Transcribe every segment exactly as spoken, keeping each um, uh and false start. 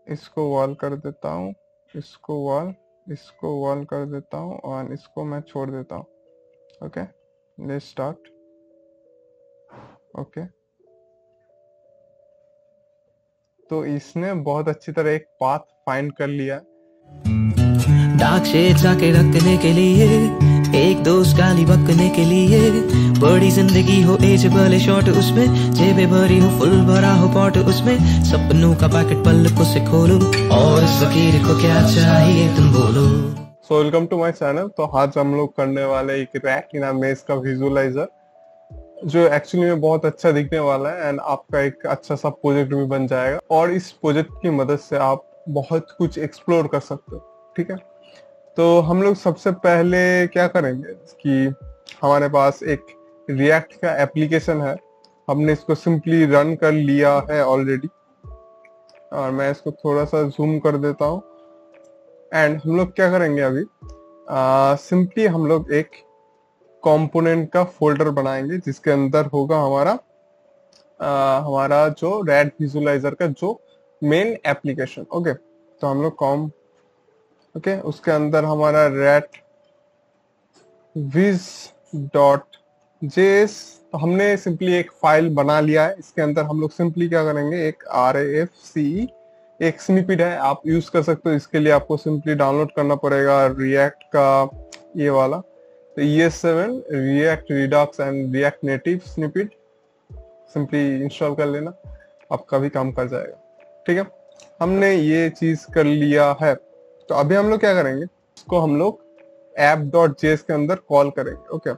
इसको वॉल कर देता हूँ, इसको वॉल, इसको वॉल कर देता हूँ और इसको मैं छोड़ देता हूँ। Okay, let's start. ओके, तो इसने बहुत अच्छी तरह एक पाथ फाइंड कर लिया। डार्क शेड्स आके रखने के लिए, एक दोस्त गाली बकने के लिए, बड़ी जिंदगी हो एज भले शॉर्ट उसमें, जेबे भरी हो फुल भरा हो पॉट उसमें, सपनों का पैकेट पल्लकों से खोलो और इस फकीर को क्या चाहिए तुम बोलो। So welcome to my channel. तो आज हम लोग करने वाले एक रेटिना मेज का विजुअलाइजर, जो एक्चुअली में बहुत अच्छा दिखने वाला है एंड आपका एक अच्छा सा प्रोजेक्ट भी बन जाएगा और इस प्रोजेक्ट की मदद से आप बहुत कुछ एक्सप्लोर कर सकते हो। ठीक है, तो हम लोग सबसे पहले क्या करेंगे कि हमारे पास एक रिएक्ट का एप्लीकेशन है, हमने इसको सिंपली रन कर लिया है ऑलरेडी और मैं इसको थोड़ा सा जूम कर देता हूँ। एंड हम लोग क्या करेंगे अभी, सिंपली हम लोग एक कंपोनेंट का फोल्डर बनाएंगे जिसके अंदर होगा हमारा आ, हमारा जो रैट विजुअलाइजर का जो मेन एप्लीकेशन। ओके, तो हम लोग कॉम ओके okay, उसके अंदर हमारा रैट विज डॉट जेएस, तो हमने सिंपली एक फाइल बना लिया है। इसके अंदर हम लोग सिंपली क्या करेंगे, एक आर एफ सी एक स्निपेट है, आप यूज कर सकते हो। इसके लिए आपको सिंपली डाउनलोड करना पड़ेगा रिएक्ट का ये वाला, तो E S seven React Redux and React Native snippet, simply install कर लेना, आपका भी काम कर जाएगा। ठीक है, हमने ये चीज कर लिया है। तो अभी हम लोग क्या करेंगे, इसको हम लोग ऐप डॉट जेएस के अंदर कॉल करेंगे। ओके,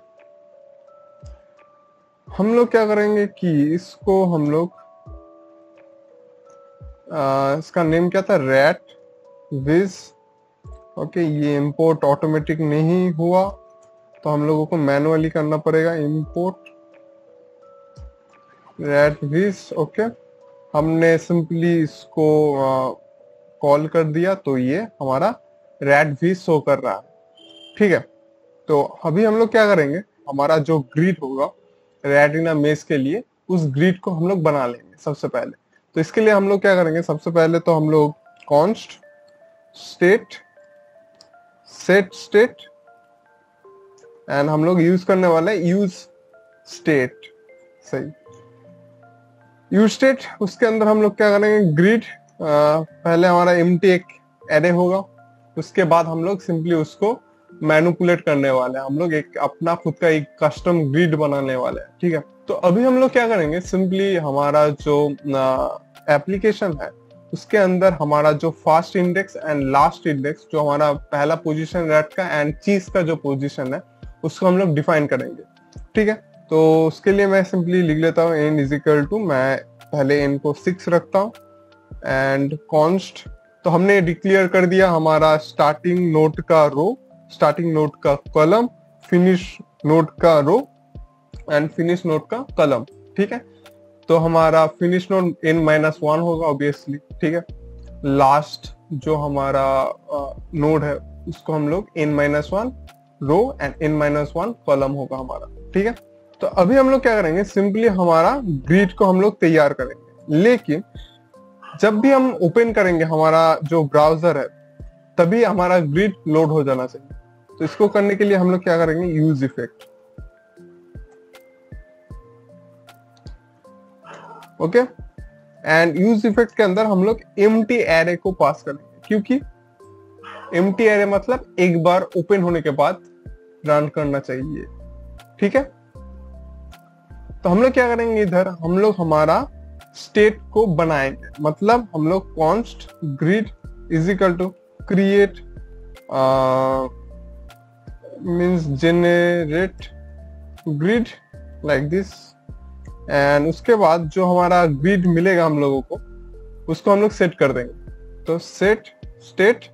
हम लोग क्या करेंगे कि इसको हम लोग आ, इसका नेम क्या था, रैट विज। ओके, ये इंपोर्ट ऑटोमेटिक नहीं हुआ तो हम लोगों को मैनुअली करना पड़ेगा, इंपोर्ट रैट विज। ओके, हमने सिंपली इसको कॉल कर दिया तो ये हमारा रैट विज शो कर रहा है। ठीक है, तो अभी हम लोग क्या करेंगे, हमारा जो ग्रिड होगा रेटिना मेज के लिए, उस ग्रिड को हम लोग बना लेंगे सबसे पहले। तो इसके लिए हम लोग क्या करेंगे, सबसे पहले तो हम लोग const state set state and हम लोग यूज करने वाले यूज स्टेट, सही, यूज स्टेट। उसके अंदर हम लोग क्या करेंगे, ग्रिड, पहले हमारा एम्प्टी एक एरे होगा, उसके बाद हम लोग सिंपली उसको मैनिपुलेट करने वाले हैं, हम लोग एक अपना खुद का एक कस्टम ग्रिड बनाने वाले हैं। ठीक है, तो अभी हम लोग क्या करेंगे, सिंपली हमारा जो एप्लीकेशन है उसके अंदर हमारा जो first index and last index, जो हमारा पहला पोजीशन रैट का एंड चीज का जो पोजीशन है, उसको हम लोग डिफाइन करेंगे। ठीक है, तो उसके लिए मैं सिंपली लिख लेता हूँ एन इज इक्वल टू, मैं पहले एन को सिक्स रखता हूँ एंड कॉन्स्ट, तो हमने डिक्लेयर कर दिया हमारा स्टार्टिंग नोड का रो, स्टार्टिंग नोड का कॉलम, फिनिश नोड का रो एंड फिनिश नोड का कॉलम। ठीक है, तो हमारा finish node N minus one होगा ऑब्वियसली। ठीक है, लास्ट जो हमारा नोड है उसको हम लोग N minus one row and N minus one column होगा हमारा। ठीक है, तो अभी हम लोग क्या करेंगे, सिंपली हमारा ग्रिड को हम लोग तैयार करेंगे, लेकिन जब भी हम ओपन करेंगे हमारा जो ब्राउजर है तभी हमारा ग्रिड लोड हो जाना चाहिए। तो इसको करने के लिए हम लोग क्या करेंगे, use effect. Okay, and use effect के अंदर हम लोग एम्प्टी एरे को पास करेंगे, क्योंकि एम्प्टी एरे मतलब एक बार ओपन होने के बाद रन करना चाहिए। ठीक है, तो हम लोग क्या करेंगे, इधर हम लोग हमारा स्टेट को बनाएंगे, मतलब हम लोग const grid is equal to create means generate grid like this, and उसके बाद जो हमारा ग्रिड मिलेगा हम लोगों को उसको हम लोग सेट कर देंगे। तो set state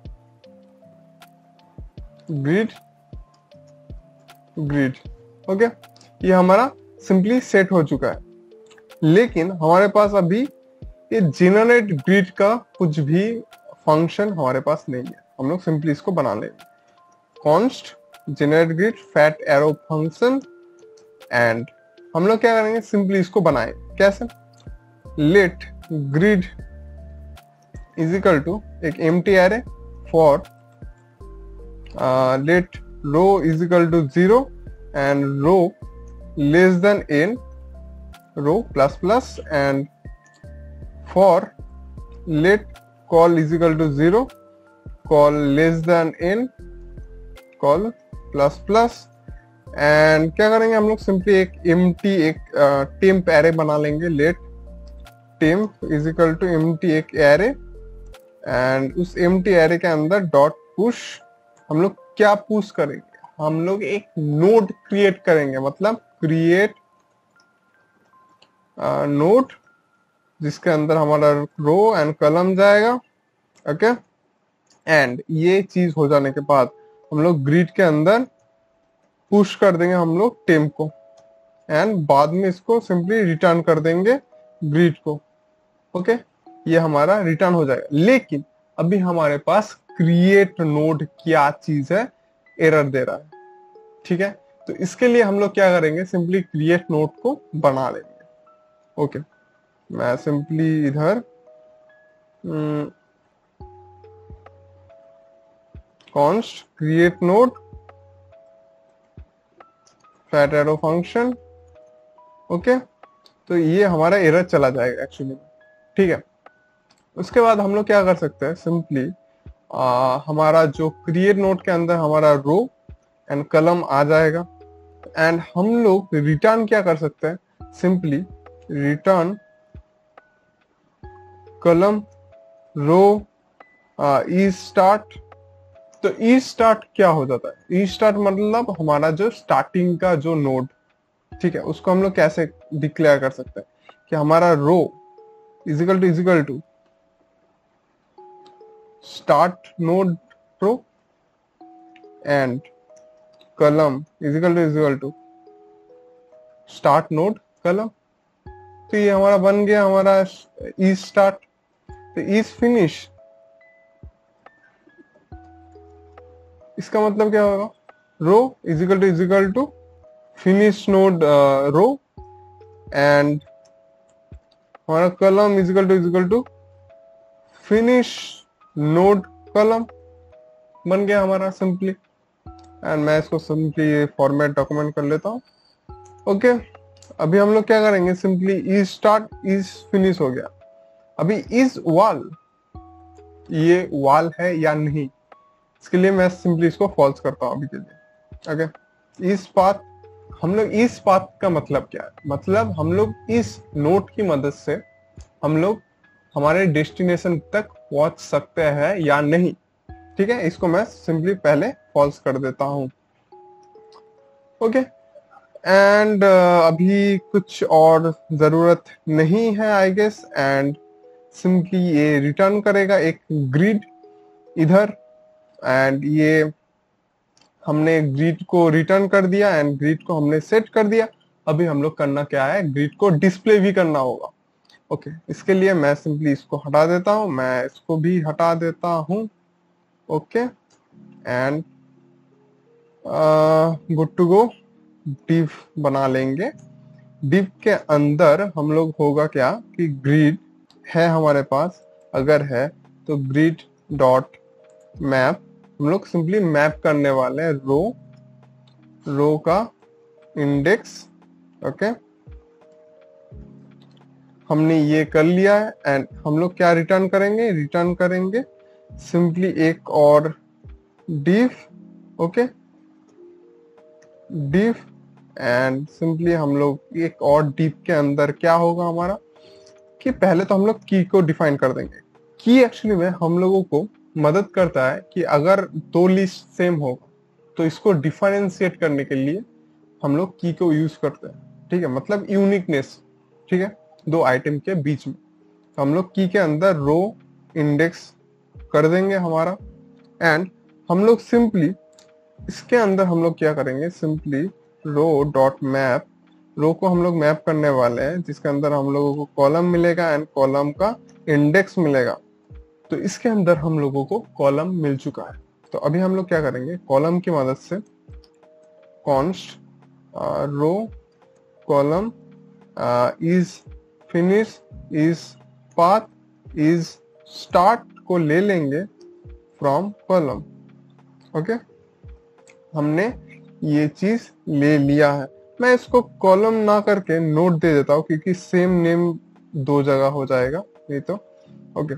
grid grid. Okay, ये हमारा सिंपली सेट हो चुका है, लेकिन हमारे पास अभी ये जेनरेट ग्रिड का कुछ भी फंक्शन हमारे पास नहीं है। हम लोग सिंपली इसको बना लेंगे, const generate grid fat arrow function, and हम लोग क्या करेंगे, सिंपली इसको बनाएं। कैसे, let grid is equal to एक empty array for let row is equal to zero and row less than N row plus plus and for let col is equal to zero col less than N col plus plus and क्या करेंगे हम लोग simply एक empty एक temp array बना लेंगे let temp is equal to empty एक array and उस एम्प्टी एरे के अंदर डॉट पुश हम लोग क्या पुश करेंगे हम लोग एक नोड क्रिएट करेंगे मतलब क्रिएट नोड जिसके अंदर हमारा रो एंड कॉलम जाएगा ओके एंड ये चीज हो जाने के बाद हम लोग ग्रिड के अंदर पुश कर देंगे हम लोग टेम्प को एंड बाद में इसको सिंपली रिटर्न कर देंगे ग्रिड को ओके ये हमारा रिटर्न हो जाएगा लेकिन अभी हमारे पास क्रिएट नोड क्या चीज है एरर दे रहा है ठीक है तो इसके लिए हम लोग क्या करेंगे सिंपली क्रिएट नोड को बना लेंगे ओके मैं सिंपली इधर const create node fat arrow function okay तो ये हमारा एरर चला जाएगा एक्चुअली ठीक है उसके बाद हम लोग क्या कर सकते हैं सिंपली हमारा जो क्रिएट नोड के अंदर हमारा रो एंड कॉलम आ जाएगा एंड हम लोग रिटर्न क्या कर सकते हैं simply return column row is start तो ई स्टार्ट क्या हो जाता है ई स्टार्ट मतलब हमारा जो स्टार्टिंग का जो नोड ठीक है उसको हम लोग कैसे डिक्लेयर कर सकते हैं कि हमारा row is equal to is equal to start node row and column is equal to is equal to start node column तो ये हमारा बन गया हमारा ई स्टार्ट तो इज फिनिश इसका मतलब क्या होगा row is equal to is equal to finish node row and हमारा column is equal to is equal to finish node column बन गया हमारा सिंपली एंड मैं इसको सिंपली फॉर्मेट डॉक्यूमेंट कर लेता हूँ ओके अभी हम लोग क्या करेंगे simply is start is finish हो गया अभी इज वॉल ये वॉल है या नहीं इसके लिए मैं सिंपली इसको फॉल्स करता हूं अभी के लिए ओके इस पाथ हम लोग इस पाथ का मतलब क्या है मतलब हम लोग इस नोट की मदद से हम लोग हमारे डेस्टिनेशन तक पहुंच सकते हैं या नहीं ठीक है इसको मैं सिंपली पहले फॉल्स कर देता हूं ओके एंड अभी कुछ और जरूरत नहीं है आई गेस एंड सिंपली ये रिटर्न करेगा एक ग्रिड इधर एंड ये हमने ग्रिड को रिटर्न कर दिया एंड ग्रिड को हमने सेट कर दिया अभी हम लोग करना क्या है ग्रिड को डिस्प्ले भी करना होगा ओके okay, इसके लिए मैं सिंपली इसको हटा देता हूं मैं इसको भी हटा देता हूं okay and good to go div बना लेंगे डिव के अंदर हम लोग होगा क्या कि ग्रिड है हमारे पास अगर है तो ग्रिड डॉट मैप हम लोग सिंपली मैप करने वाले हैं रो रो का इंडेक्स ओके हमने ये कर लिया है एंड हम लोग क्या रिटर्न करेंगे रिटर्न करेंगे सिंपली एक और div okay div and simply हम लोग एक और डिव के अंदर क्या होगा हमारा कि पहले तो हम लोग की को डिफाइन कर देंगे की एक्चुअली में हम लोगों को मदद करता है कि अगर दो लिस्ट सेम होगा तो इसको डिफरेंशिएट करने के लिए हम लोग की को यूज करते हैं ठीक है मतलब यूनिकनेस ठीक है दो आइटम के बीच में तो हम लोग की के अंदर रो इंडेक्स कर देंगे हमारा एंड हम लोग सिंपली इसके अंदर हम लोग क्या करेंगे simply row dot map row को हम लोग मैप करने वाले हैं जिसके अंदर हम लोगों को कॉलम मिलेगा एंड कॉलम का इंडेक्स मिलेगा तो इसके अंदर हम लोगों को कॉलम मिल चुका है तो अभी हम लोग क्या करेंगे कॉलम की मदद से const row column is finish is path is start को ले लेंगे फ्रॉम कॉलम। ओके, हमने ये चीज ले लिया है। मैं इसको कॉलम ना करके नोड दे देता हूँ क्योंकि सेम नेम दो जगह हो जाएगा नहीं तो। ओके,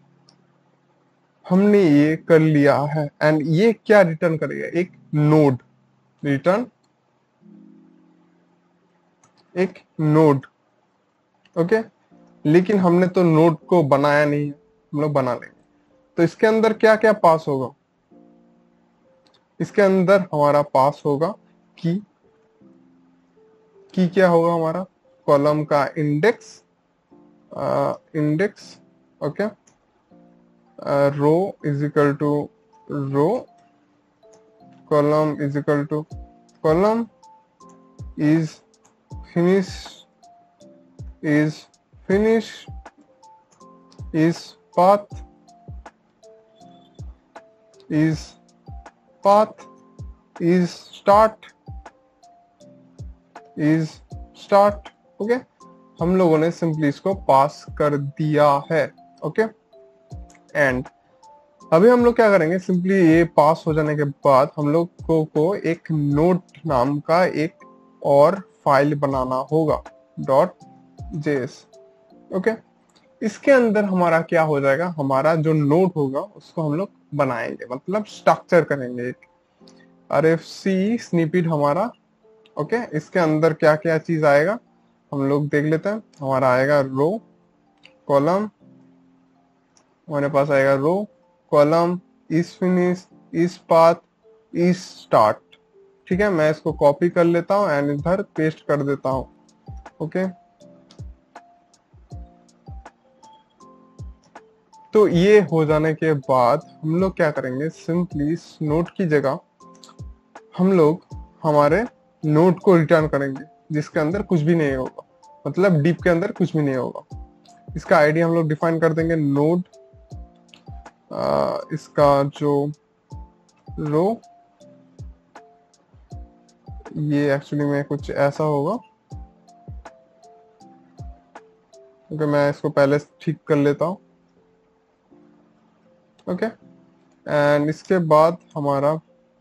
हमने ये कर लिया है एंड ये क्या रिटर्न करेगा, एक नोड रिटर्न, एक नोड। ओके, लेकिन हमने तो नोड को बनाया नहीं है, हम लोग बना लेंगे। तो इसके अंदर क्या क्या पास होगा, इसके अंदर हमारा पास होगा की, की क्या होगा हमारा, कॉलम का index, index. Okay, row is equal to row, column is equal to column, is finish is finish, is path, is path, is start, is start। Okay, हम लोगों ने सिंपली इसको पास कर दिया है। ओके, एंड अभी हम लोग क्या करेंगे, सिंपली ये पास हो जाने के बाद हम लोग को, को एक नोट नाम का एक और फाइल बनाना होगा, डॉट जेएस। ओके, इसके अंदर हमारा क्या हो जाएगा, हमारा जो नोड होगा उसको हम लोग बनाएंगे, मतलब स्ट्रक्चर करेंगे एक आरएफसी स्निपेट हमारा। ओके, इसके अंदर क्या क्या चीज आएगा हम लोग देख लेते हैं। हमारा आएगा रो, कॉलम, हमारे पास आएगा row, column, is finish, is path, is start. ठीक है, मैं इसको कॉपी कर लेता हूँ एंड इधर पेस्ट कर देता हूँ। ओके, तो ये हो जाने के बाद हम लोग क्या करेंगे, सिंपली इस नोट की जगह हम लोग हमारे नोट को रिटर्न करेंगे जिसके अंदर कुछ भी नहीं होगा, मतलब डीप के अंदर कुछ भी नहीं होगा। इसका आईडी हम लोग डिफाइन कर देंगे नोड, इसका जो रो, ये एक्चुअली में कुछ ऐसा होगा क्योंकि मैं इसको पहले ठीक कर लेता हूँ। ओके, एंड इसके बाद हमारा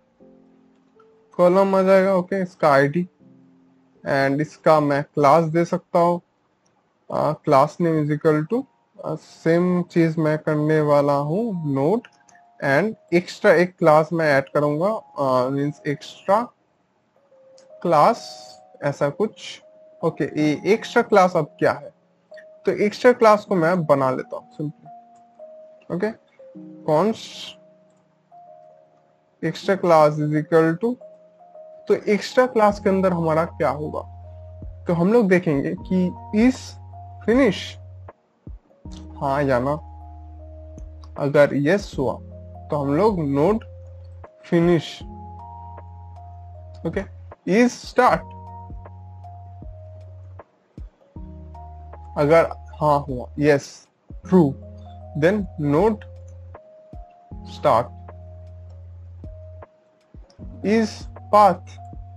कॉलम आ जाएगा। ओके okay, इसका आईडी एंड इसका मैं क्लास दे सकता हूँ, class name is equal to, same चीज मैं करने वाला हूँ नोड, एंड एक्स्ट्रा एक क्लास मैं ऐड करूंगा, मींस एक्स्ट्रा क्लास ऐसा कुछ। ओके okay, ये एक्स्ट्रा क्लास अब क्या है, तो एक्स्ट्रा क्लास को मैं बना लेता हूँ simply. Okay, const extra class is equal to, तो एक्स्ट्रा क्लास के अंदर हमारा क्या होगा, तो हम लोग देखेंगे कि इज फिनिश, हाँ या ना। अगर यस हुआ तो हम लोग node finish. Okay, is start, अगर हाँ हुआ yes true, then node start. Is path,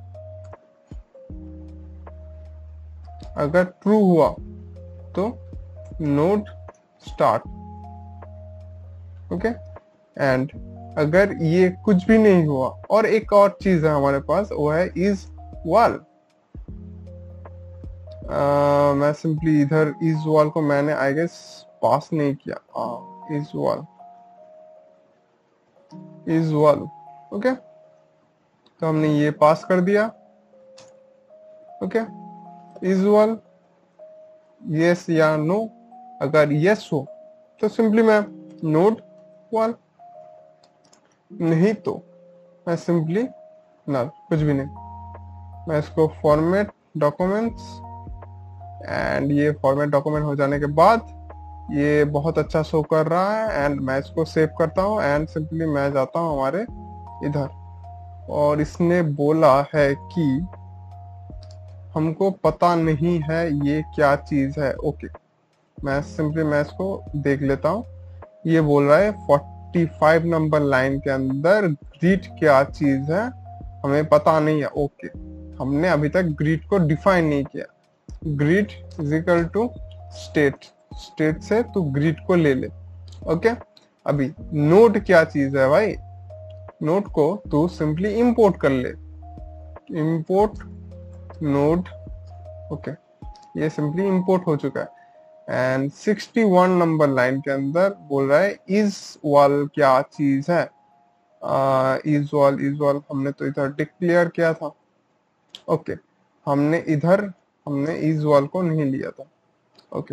अगर ट्रू हुआ तो नोड स्टार्ट। ओके, एंड अगर ये कुछ भी नहीं हुआ, और एक और चीज है हमारे पास, वो है इज वॉल। मैं सिंपली इधर इज वॉल को मैंने आई गेस पास नहीं किया, is wall, is wall. Okay, तो हमने ये पास कर दिया। ओके, इज वॉल यस या नो, अगर यस हो तो सिंपली मैं नोड वॉल, नहीं तो मैं सिंपली नल, कुछ भी नहीं। मैं इसको फॉर्मेट डॉक्यूमेंट्स, एंड ये फॉर्मेट डॉक्यूमेंट हो जाने के बाद ये बहुत अच्छा शो कर रहा है, एंड मैं इसको सेव करता हूँ एंड सिंपली मैं जाता हूँ हमारे इधर, और इसने बोला है कि हमको पता नहीं है ये क्या चीज है। ओके, मैं सिंपली मैं इसको देख लेता हूँ। ये बोल रहा है पैंतालीस नंबर लाइन के अंदर ग्रीट क्या चीज है हमें पता नहीं है। ओके, हमने अभी तक ग्रीट को डिफाइन नहीं किया। Grid is equal to state, state से तू ग्रीट को ले ले। ओके, अभी नोड क्या चीज है भाई, नोड को तू सिंपली इंपोर्ट कर ले, इंपोर्ट नोड। ओके, ये सिंपली इंपोर्ट हो चुका है। And sixty one number line के अंदर बोल रहा है इज वाल क्या चीज है, इज वाल, इज वाल हमने तो इधर डिक्लेयर किया था। ओके, हमने इधर हमने इज वाल को नहीं लिया था। ओके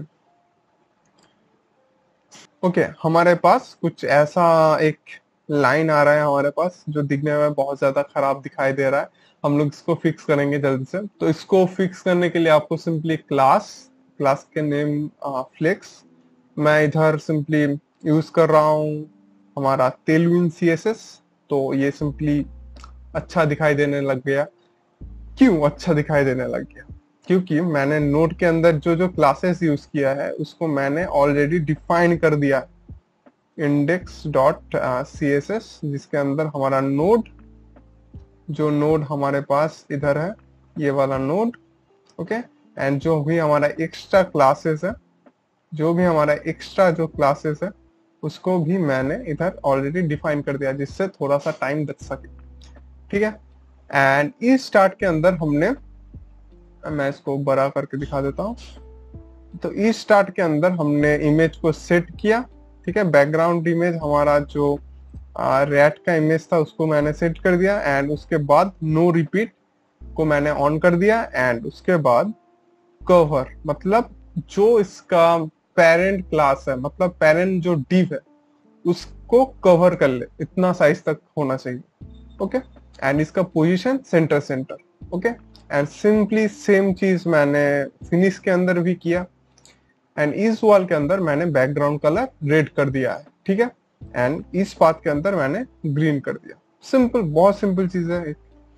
ओके हमारे पास कुछ ऐसा एक लाइन आ रहा है हमारे पास जो दिखने में बहुत ज्यादा खराब दिखाई दे रहा है। हम लोग इसको फिक्स करेंगे जल्दी से। तो इसको फिक्स करने के लिए आपको सिंपली क्लास क्लास के नेम फ्लेक्स, मैं इधर सिंपली यूज कर रहा हूँ हमारा टेलविंड सीएसएस। तो ये सिंपली अच्छा दिखाई देने लग गया। क्यों अच्छा दिखाई देने लग गया? क्योंकि मैंने नोड के अंदर जो जो क्लासेस यूज किया है उसको मैंने ऑलरेडी डिफाइन कर दिया, index dot C S S, जिसके अंदर हमारा नोड, जो नोड हमारे पास इधर है ये वाला नोड। ओके, एंड जो भी हमारा एक्स्ट्रा क्लासेस है, जो भी हमारा एक्स्ट्रा जो क्लासेस है उसको भी मैंने इधर ऑलरेडी डिफाइन कर दिया, जिससे थोड़ा सा टाइम बच सके। ठीक है, एंड इस स्टार्ट के अंदर हमने, मैं इसको बड़ा करके दिखा देता हूँ। तो इस स्टार्ट के अंदर हमने इमेज को सेट किया। ठीक है, बैकग्राउंड इमेज हमारा जो रैट का इमेज था उसको मैंने सेट कर दिया। एंड उसके बाद नो रिपीट को मैंने ऑन कर दिया। एंड उसके बाद कवर, मतलब जो इसका पेरेंट क्लास है, मतलब पेरेंट जो डिव है उसको कवर कर ले, इतना साइज तक होना चाहिए। ओके, एंड इसका position center center. Okay, and simply same चीज मैंने फिनिश के अंदर भी किया। एंड इस वॉल के अंदर मैंने बैकग्राउंड कलर रेड कर दिया है। ठीक है, एंड इस पाथ के अंदर मैंने ग्रीन कर दिया। सिंपल, बहुत सिंपल चीज है।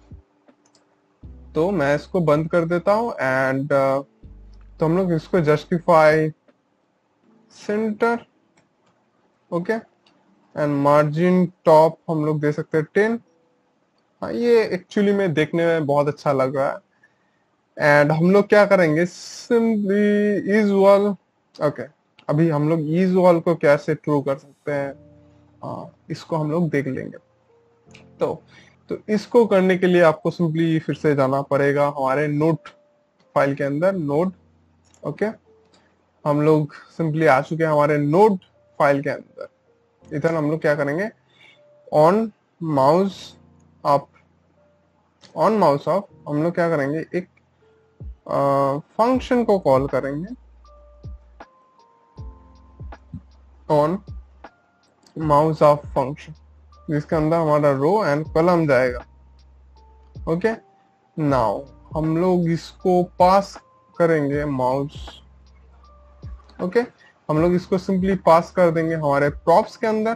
तो मैं इसको बंद कर देता हूं। एंड uh, तो हम लोग इसको justify center. Okay, and margin top हम लोग दे सकते हैं टेन। हाँ, ये एक्चुअली में देखने में बहुत अच्छा लग रहा है। एंड हम लोग क्या करेंगे, सिंपली इज वॉल। ओके, अभी हम लोग इज वॉल को कैसे ट्रू कर सकते हैं, हाँ इसको हम लोग देख लेंगे। तो तो इसको करने के लिए आपको सिंपली फिर से जाना पड़ेगा हमारे नोट फाइल के अंदर, नोड। ओके, हम लोग सिंपली आ चुके हैं हमारे नोड फाइल के अंदर। इधर हम लोग क्या करेंगे, on mouse up, on mouse up हम लोग क्या करेंगे, एक फंक्शन को कॉल करेंगे, ऑन माउस अप फंक्शन, जिसके अंदर हमारा रो एंड कॉलम जाएगा। ओके, नाउ हम लोग इसको पास करेंगे माउस। ओके, हम लोग इसको सिंपली पास कर देंगे हमारे प्रॉप्स के अंदर।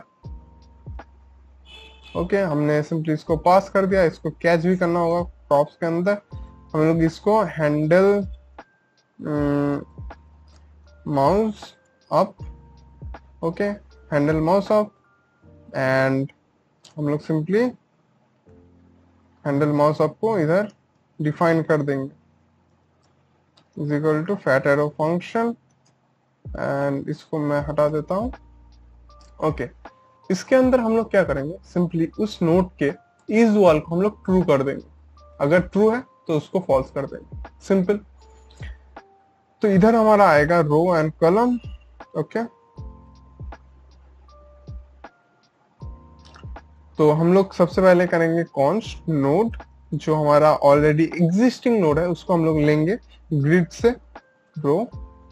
ओके okay, हमने सिंपली इसको पास कर दिया। इसको कैच भी करना होगा प्रॉप्स के अंदर। हम लोग इसको handle mouse up, okay, handle mouse up, and हम लोग सिंपली हैंडल माउस अप को इधर डिफाइन कर देंगे, is equal to fat arrow function. And इसको मैं हटा देता हूं। ओके, इसके अंदर हम लोग क्या करेंगे, सिंपली उस नोट के इज वॉल को हम लोग ट्रू कर देंगे। अगर ट्रू है तो उसको फॉल्स कर देंगे, सिंपल। तो इधर हमारा आएगा रो एंड कॉलम। ओके, तो हम लोग सबसे पहले करेंगे कॉन्स्ट नोड, जो हमारा ऑलरेडी एग्जिस्टिंग नोड है उसको हम लोग लेंगे ग्रिड से, रो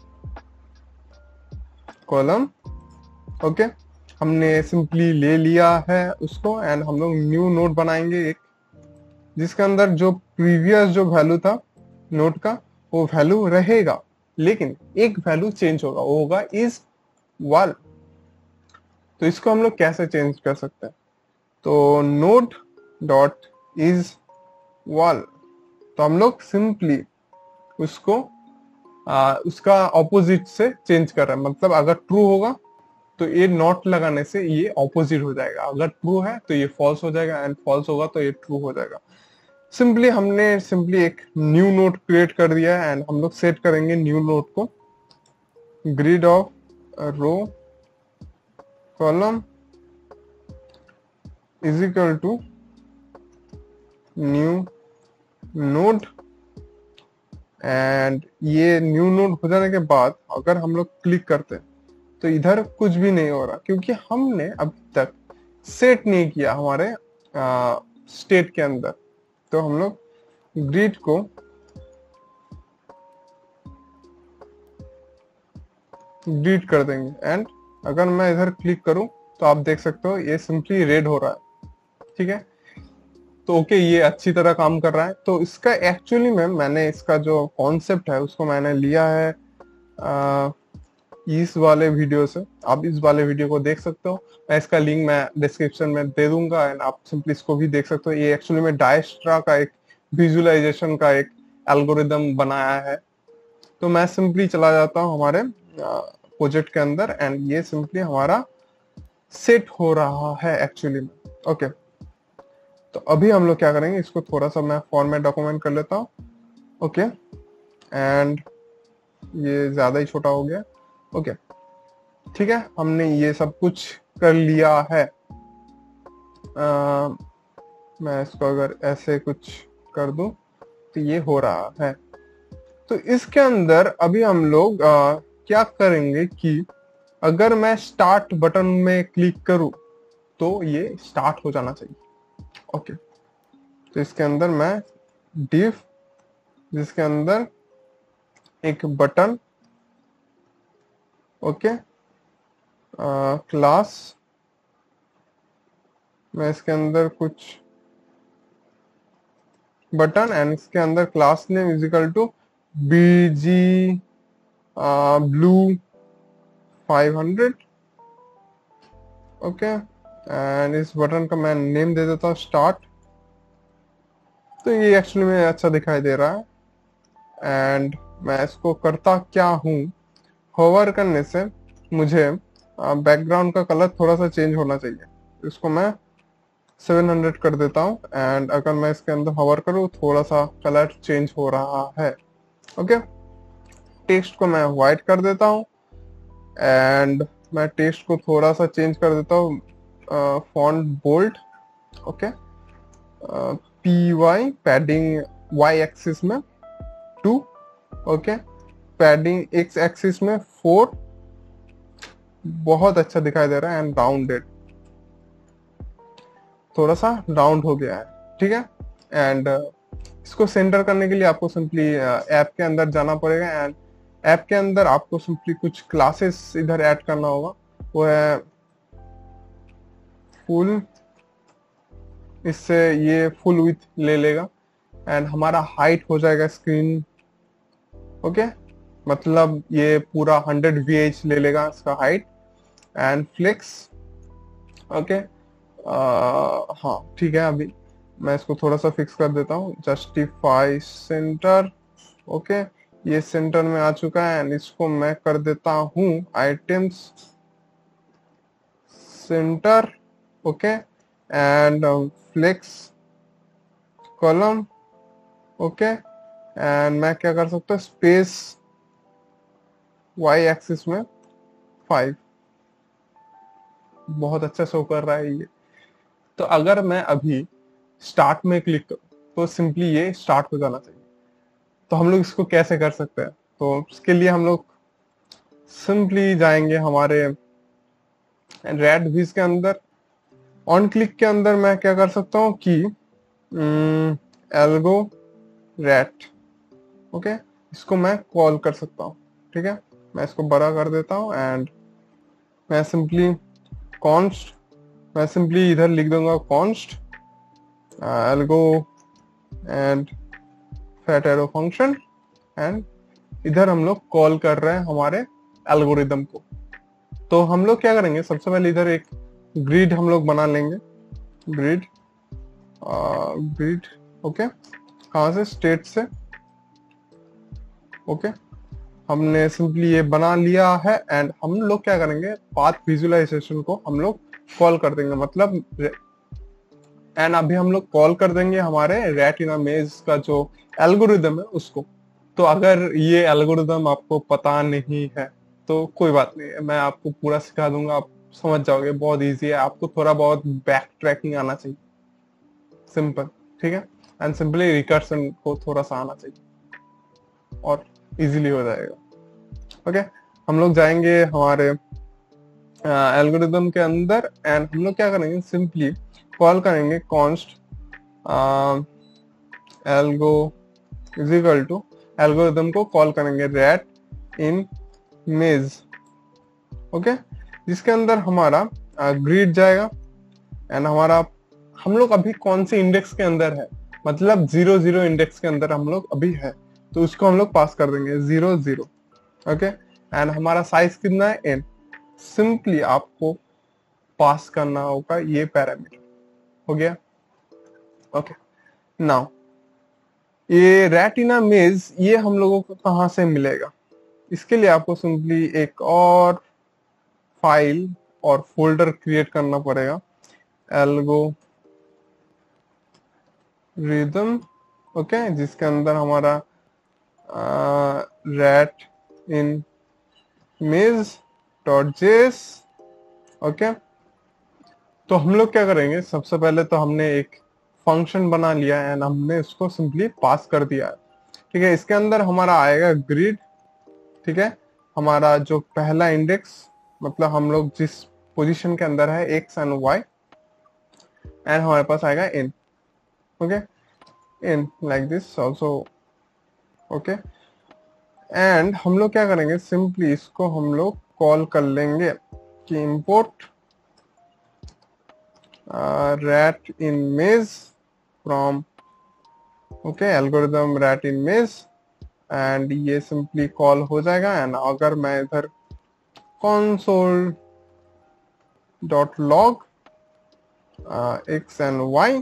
कॉलम। ओके, हमने सिंपली ले लिया है उसको। एंड हम लोग न्यू नोड बनाएंगे एक, जिसके अंदर जो प्रीवियस जो वैल्यू था नोड का वो वैल्यू रहेगा, लेकिन एक वैल्यू चेंज होगा, वो होगा इज वॉल। तो इसको हम लोग कैसे चेंज कर सकते हैं, तो नोड डॉट इज वॉल। तो हम लोग सिंपली उसको आ, उसका ऑपोजिट से चेंज कर रहे हैं। मतलब अगर ट्रू होगा तो ये नॉट लगाने से ये ऑपोजिट हो जाएगा, अगर ट्रू है तो ये फॉल्स हो जाएगा, एंड फॉल्स होगा तो ये ट्रू हो जाएगा। सिंपली हमने सिंपली एक न्यू नोड क्रिएट कर दिया है। एंड हम लोग सेट करेंगे न्यू नोड को grid of row column is equal to new node, and ये न्यू नोड हो जाने के बाद अगर हम लोग क्लिक करते हैं तो इधर कुछ भी नहीं हो रहा, क्योंकि हमने अभी तक सेट नहीं किया हमारे स्टेट के अंदर। तो हम लोग ग्रिड को ग्रिड कर देंगे, एंड अगर मैं इधर क्लिक करूं तो आप देख सकते हो ये सिंपली रेड हो रहा है। ठीक है, तो ओके, ये अच्छी तरह काम कर रहा है। तो इसका एक्चुअली में मैंने इसका जो कॉन्सेप्ट है उसको मैंने लिया है आ, इस वाले वीडियो से। आप इस वाले वीडियो को देख सकते हो, मैं इसका लिंक मैं डिस्क्रिप्शन में दे दूंगा, एंड आप सिंपली इसको भी देख सकते हो। ये एक्चुअली में डायस्ट्रा का एक विजुअलाइजेशन का एक एल्गोरिदम बनाया है। तो मैं सिंपली चला जाता हूँ हमारे प्रोजेक्ट के अंदर, एंड ये सिंपली हमारा सेट हो रहा है एक्चुअली में। ओके, तो अभी हम लोग क्या करेंगे, इसको थोड़ा सा मैं फॉर्मेट डॉक्यूमेंट कर लेता हूँ। ओके, एंड ये ज्यादा ही छोटा हो गया। ओके, ठीक है, हमने ये सब कुछ कर लिया है। आ, मैं इसको अगर ऐसे कुछ कर दूं तो ये हो रहा है। तो इसके अंदर अभी हम लोग आ, क्या करेंगे कि अगर मैं स्टार्ट बटन में क्लिक करूं तो ये स्टार्ट हो जाना चाहिए। ओके, तो इसके अंदर मैं div, जिसके अंदर एक बटन, ओके, क्लास, मैं इसके अंदर कुछ बटन, एंड इसके अंदर class name is equal to BG blue five hundred. Okay, and इस बटन का मैं नेम दे देता हूँ स्टार्ट। तो ये एक्चुअली में अच्छा दिखाई दे रहा है, एंड मैं इसको करता क्या हूँ, होवर करने से मुझे बैकग्राउंड का कलर थोड़ा सा चेंज होना चाहिए। इसको मैं सेवन हंड्रेड कर देता हूँ, एंड अगर मैं इसके अंदर होवर करूँ थोड़ा सा कलर चेंज हो रहा है। ओके, टेक्स्ट को मैं व्हाइट कर देता हूँ, एंड मैं टेक्स्ट को थोड़ा सा चेंज कर देता हूँ, font bold. Okay, P Y padding Y axis में two, okay, padding X axis में फोर, बहुत अच्छा दिखाई दे रहा है, एंड राउंडेड, थोड़ा सा राउंड हो गया है। ठीक है, एंड इसको सेंटर करने के लिए आपको सिंपली ऐप के अंदर जाना पड़ेगा, एंड ऐप के अंदर आपको सिंपली कुछ क्लासेस इधर ऐड करना होगा। वो है फुल, इससे ये फुल विथ ले लेगा, एंड हमारा हाइट हो जाएगा स्क्रीन। ओके, मतलब ये पूरा हंड्रेड वी एच ले लेगा इसका हाइट, एंड फ्लेक्स। ओके, हाँ ठीक है, अभी मैं इसको थोड़ा सा फिक्स कर देता हूँ, जस्टिफाई सेंटर। ओके, ये सेंटर में आ चुका है, एंड इसको मैं कर देता हूँ items center. Okay, and flex column. Okay, and मैं क्या कर सकता हूँ, स्पेस वाई एक्सिस में फाइव, बहुत अच्छा शो कर रहा है ये। तो अगर मैं अभी स्टार्ट में क्लिक करूं तो सिंपली ये स्टार्ट हो जाना चाहिए। तो हम लोग इसको कैसे कर सकते हैं, तो इसके लिए हम लोग सिंपली जाएंगे हमारे रेड विज के अंदर। ऑन क्लिक के अंदर मैं क्या कर सकता हूँ कि एल्गो रेट, ओके, इसको मैं कॉल कर सकता हूँ। ठीक है, मैं इसको बड़ा कर देता हूँ, एंड मैं सिंपली कॉन्स्ट, मैं सिंपली इधर लिख दूंगा const algo and fat arrow function, and इधर हम लोग कॉल कर रहे हैं हमारे एल्गोरिदम को। तो हम लोग क्या करेंगे, सबसे पहले इधर एक ग्रिड हम लोग बना लेंगे, ग्रिड ग्रिड ओके, कहाँ से, स्टेट से। ओके, हमने सिंपली ये बना लिया है, एंड हम लोग क्या करेंगे, पाथ विजुअलाइजेशन को हम लोग कॉल कर देंगे, मतलब, एंड अभी हम लोग कॉल कर देंगे हमारे रेट इन मेज का जो एल्गोरिदम है उसको। तो अगर ये एल्गोरिदम आपको पता नहीं है तो कोई बात नहीं है, मैं आपको पूरा सिखा दूंगा, आप समझ जाओगे, बहुत इजी है। आपको थोड़ा बहुत बैक ट्रैकिंग आना चाहिए, सिंपल, ठीक है। एंड सिंपली रिकर्सन को थोड़ा सा आना चाहिए और इजीली हो जाएगा। Okay okay? हम लोग जाएंगे हमारे एल्गोरिदम के अंदर एंड हम लोग क्या करेंगे, सिंपली कॉल करेंगे const algo is equal to, algorithm को कॉल करेंगे रैट इन मेज, ओके, जिसके अंदर हमारा ग्रिड जाएगा एंड हमारा, हम लोग अभी कौन से इंडेक्स के अंदर है, मतलब जीरो जीरो इंडेक्स के अंदर हम लोग अभी है, तो उसको हम लोग पास कर देंगे जीरो जीरो, ओके। एंड हमारा साइज कितना है, एन। सिंपली आपको पास करना होगा ये पैरामीटर, हो गया, ओके। नाउ ये रैटिना मेज ये हम लोगों को कहां से मिलेगा, इसके लिए आपको सिंपली एक और फाइल और फोल्डर क्रिएट करना पड़ेगा, एल्गो रिदम, ओके, जिसके अंदर हमारा रैट इन मेज डॉट जेएस, ओके। तो हम लोग क्या करेंगे, सबसे पहले तो हमने एक फंक्शन बना लिया है एंड हमने इसको सिंपली पास कर दिया है, ठीक है। इसके अंदर हमारा आएगा ग्रिड, ठीक है, हमारा जो पहला इंडेक्स, मतलब हम लोग जिस पोजीशन के अंदर है एक्स एंड वाई, एंड हमारे पास आएगा in, okay, in like this also, okay. And हम लोग क्या करेंगे, सिंपली इसको हम लोग कॉल कर लेंगे कि import rat in maze from, okay, algorithm rat in maze, and ये सिंपली कॉल हो जाएगा। एंड अगर मैं इधर console dot log x and y,